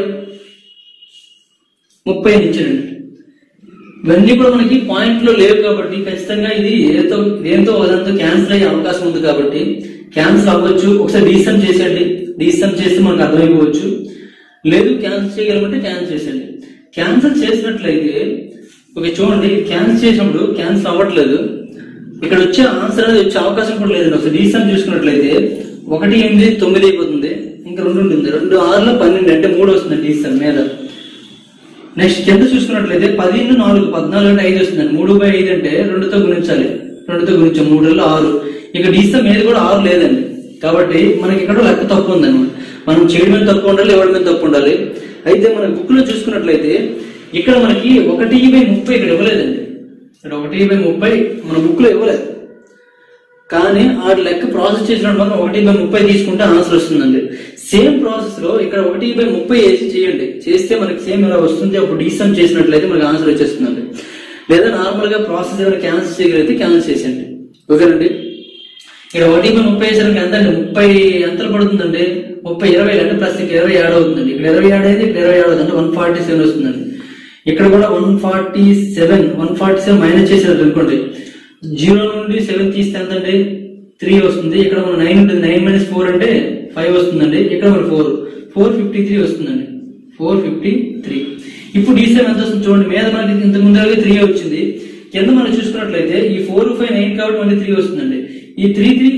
ముప్పై ఇచ్చాడండి. ఇవన్నీ కూడా మనకి పాయింట్ లో లేవు కాబట్టి ఖచ్చితంగా ఇది ఏదో దేంతో అదంతా క్యాన్సిల్ అయ్యే అవకాశం ఉంది కాబట్టి క్యాన్సిల్ అవ్వచ్చు. ఒకసారి డీసమ్ చేసేయండి, డీసమ్ చేస్తే మనకు అర్థమైపోవచ్చు. లేదు క్యాన్సిల్ చేయగలమంటే క్యాన్సిల్ చేసేయండి. క్యాన్సిల్ చేసినట్లయితే ఓకే చూడండి, క్యాన్సిల్ చేసినప్పుడు క్యాన్సిల్ అవ్వట్లేదు, ఇక్కడ వచ్చే ఆన్సర్ అనేది వచ్చే అవకాశం కూడా లేదండి. ఒకసారి డీసమ్ చూసుకున్నట్లయితే ఒకటి ఎనిమిది తొమ్మిది అయిపోతుంది, ఇంకా రెండు ఉంటుంది, రెండు ఆరులో పన్నెండు అంటే మూడు వస్తుందండి డీసమ్ మీద. నెక్స్ట్ కింద చూసుకున్నట్లయితే పదిహేను నాలుగు పద్నాలుగు అంటే ఐదు వస్తుందండి, మూడు బై ఐదు అంటే రెండుతో గుణించాలి, రెండుతో గుణించాం మూడులో ఆరు, ఇక డీసమ్ మీద కూడా ఆరు లేదండి. కాబట్టి మనకి ఇక్కడ లెక్క తప్పు ఉందన్నమాట. మనం చేయడం మీద తప్పు ఉండాలి, ఇవ్వడం మీద తప్పు ఉండాలి. అయితే మన బుక్ లో చూసుకున్నట్లయితే ఇక్కడ మనకి ఒకటి బై ముప్పై ఇక్కడ ఇవ్వలేదండి, ఇక్కడ ఒకటి బై ముప్పై మన బుక్ లో ఇవ్వలేదు. కానీ ఆ లెక్క ప్రాసెస్ చేసినప్పుడు మనం ఒకటి బై ముప్పై తీసుకుంటే ఆన్సర్ వస్తుందండి. సేమ్ ప్రాసెస్ లో ఇక్కడ ఒకటి బై ముప్పై వేసి చేయండి, చేస్తే మనకి సేమ్ ఇలా వస్తుంది. అప్పుడు డీసమ్ చేసినట్లయితే మనకి ఆన్సర్ వచ్చేస్తుందండి. లేదా నార్మల్ గా ప్రాసెస్ ఏమైనా క్యాన్సిల్ చేయగలిగితే క్యాన్సిల్ చేసేయండి. ఓకేనండి. ఇక్కడ ఒకటి బై ముప్పై వేసరికి ఎంత అండి, ముప్పై ఎంతలు పడుతుందండి, ముప్పై ఇరవై అంటే ప్లస్ ఇక్కడ ఇరవై యాడ్ అవుతుందండి. ఇక్కడ ఇరవై యాడ్ అయితే ఇక్కడ ఇరవై యాడ్ అవుతుంది అంటే వన్ ఫార్టీ సెవెన్ వస్తుందండి. ఇక్కడ కూడా one forty seven one forty seven minus చేసినట్టు అనుకోండి, జీరో నుండి సెవెన్ తీస్తే ఎంతండి త్రీ వస్తుంది. ఇక్కడ మన నైన్ ఉంటుంది, నైన్ మైనస్ ఫోర్ అంటే ఫైవ్ వస్తుందండి. ఇక్కడ మన ఫోర్ ఫోర్ ఫిఫ్టీ త్రీ వస్తుందండి, ఫోర్ ఫిఫ్టీ త్రీ. ఇప్పుడు డీసెమ్ ఎంత వస్తుంది చూడండి, మీద మనకి ఇంత ముందరగా త్రీ వచ్చింది, కింద మనం చూసుకున్నట్లయితే ఈ ఫోర్ ఫైవ్ నైన్ కాబట్టి మళ్ళీ త్రీ వస్తుందండి. ఈ త్రీ త్రీ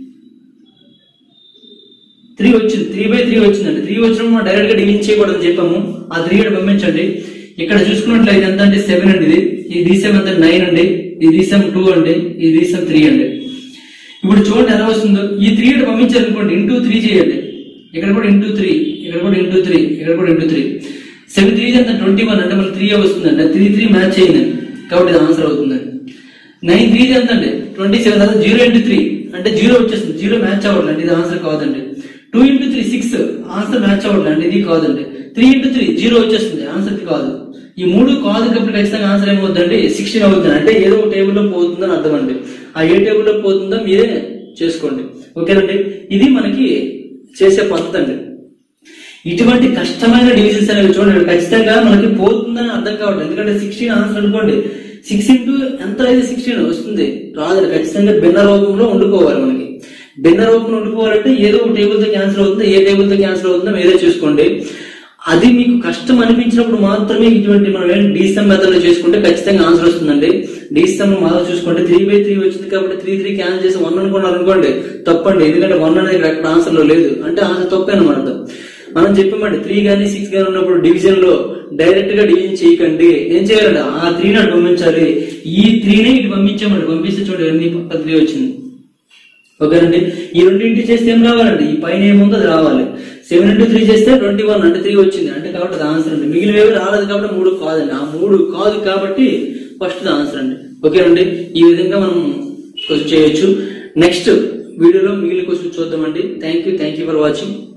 త్రీ వచ్చింది, త్రీ బై త్రీ వచ్చిందండి. త్రీ వచ్చినప్పుడు మనం డైరెక్ట్ గా డిలీట్ చేయకూడదని చెప్పాము, ఆ త్రీ ఇక్కడ పంపించండి. ఇక్కడ చూసుకున్నట్లయితే ఎంత అంటే సెవెన్ అండి, ఇది ఈ డీసెమ్ ఎంత నైన్ అండి, ఈ డీసెమ్ టూ అండి, ఈ డీసెమ్ త్రీ అండి. ఇప్పుడు చూడండి ఎలా వస్తుందో, ఈ త్రీ ఇక్కడ పంపించారు అనుకోండి, ఇంటూ త్రీ చేయండి, ఇక్కడ కూడా ఇంటూ త్రీ, ఇక్కడ కూడా ఇంటూ త్రీ, ఇక్కడ కూడా ఇంటూ త్రీ, సెవెన్ త్రీ ఎంత ట్వంటీ వన్ అంటే మళ్ళీ త్రీ వస్తుందండి. త్రీ త్రీ మ్యాచ్ అయిందండి కాబట్టి ఇది ఆన్సర్ అవుతుందండి. నైన్ త్రీ ఎంత అండి ట్వంటీ సెవెన్ అంటే జీరో ఇంటూ త్రీ అంటే జీరో వచ్చేస్తుంది, జీరో మ్యాచ్ అవ్వట్లేదు, ఇది ఆన్సర్ కాదండి. Two into three six answer match అవ్వట్లేదు, ఇది కాదండి. త్రీ ఇంటూ త్రీ జీరో వచ్చేస్తుంది, ఆన్సర్ కాదు. ఈ మూడు కాదు కాబట్టి ఖచ్చితంగా ఆన్సర్ ఏమవుతుందండి సిక్స్టీన్ అవుతుంది. అంటే ఏదో ఒక టేబుల్లో పోతుందని అర్థం అండి. ఆ ఏ టేబుల్లో పోతుందో మీరే చేసుకోండి. ఓకేనండి, ఇది మనకి చేసే పద్ధతి అండి. ఇటువంటి కష్టమైన డివిజన్స్ అనేవి చూడండి ఖచ్చితంగా మనకి పోతుందని అర్థం కావట్లేదు. ఎందుకంటే సిక్స్టీన్ ఆన్సర్ అనుకోండి, సిక్స్ ఇంటూ ఎంత అయితే సిక్స్టీన్ వస్తుంది రాదండి. ఖచ్చితంగా భిన్న రూపంలో ఉండిపోవాలి. మనకి భిన్న రూపంలో ఉండిపోవాలంటే ఏదో ఒక టేబుల్ తో క్యాన్సిల్ అవుతుందో, ఏ టేబుల్ తో క్యాన్సిల్ అవుతుందో మీరే చూసుకోండి. అది మీకు కష్టం అనిపించినప్పుడు మాత్రమే ఇటువంటి మనం డీసమ్ మెథడ్ లో చేసుకుంటే ఖచ్చితంగా ఆన్సర్ వస్తుందండి. డీసమ్ మొదలు చూసుకుంటే త్రీ బై త్రీ వచ్చింది కాబట్టి త్రీ త్రీ క్యాన్సిల్ చేసి వన్ అనుకున్నారు అనుకోండి, తప్పండి. ఎందుకంటే వన్ అనేది అక్కడ ఆన్సర్ లో లేదు, అంటే ఆన్సర్ తప్పే అనమాట. మనం చెప్పామండి త్రీ గానీ సిక్స్ గానీ ఉన్నప్పుడు డివిజన్ లో డైరెక్ట్ గా డివిజన్ చేయకండి. ఏం చేయాలండి, ఆ త్రీ నాటి పంపించాలి. ఈ త్రీనే ఇటు పంపించామండి, పంపిస్తే చూడండి ఎన్ని పక్క త్రీ వచ్చింది. ఓకేనండి, ఈ రెండింటి చేస్తే ఏం రావాలండి, ఈ పైన ఏముందో అది రావాలి. సెవెన్ ఇంటూ త్రీ చేస్తే ట్వంటీ వన్ అంటే త్రీ వచ్చింది, అంటే కాబట్టి అది ఆన్సర్ అండి. మిగిలినవి రాలేదు కాబట్టి మూడు కాదండి, ఆ మూడు కాదు కాబట్టి ఫస్ట్ ఆన్సర్ అండి. ఓకేనండి, ఈ విధంగా మనం క్వశ్చన్ చేయొచ్చు. నెక్స్ట్ వీడియోలో మిగిలిన క్వశ్చన్ చూద్దామండి. Thank you thank you for watching.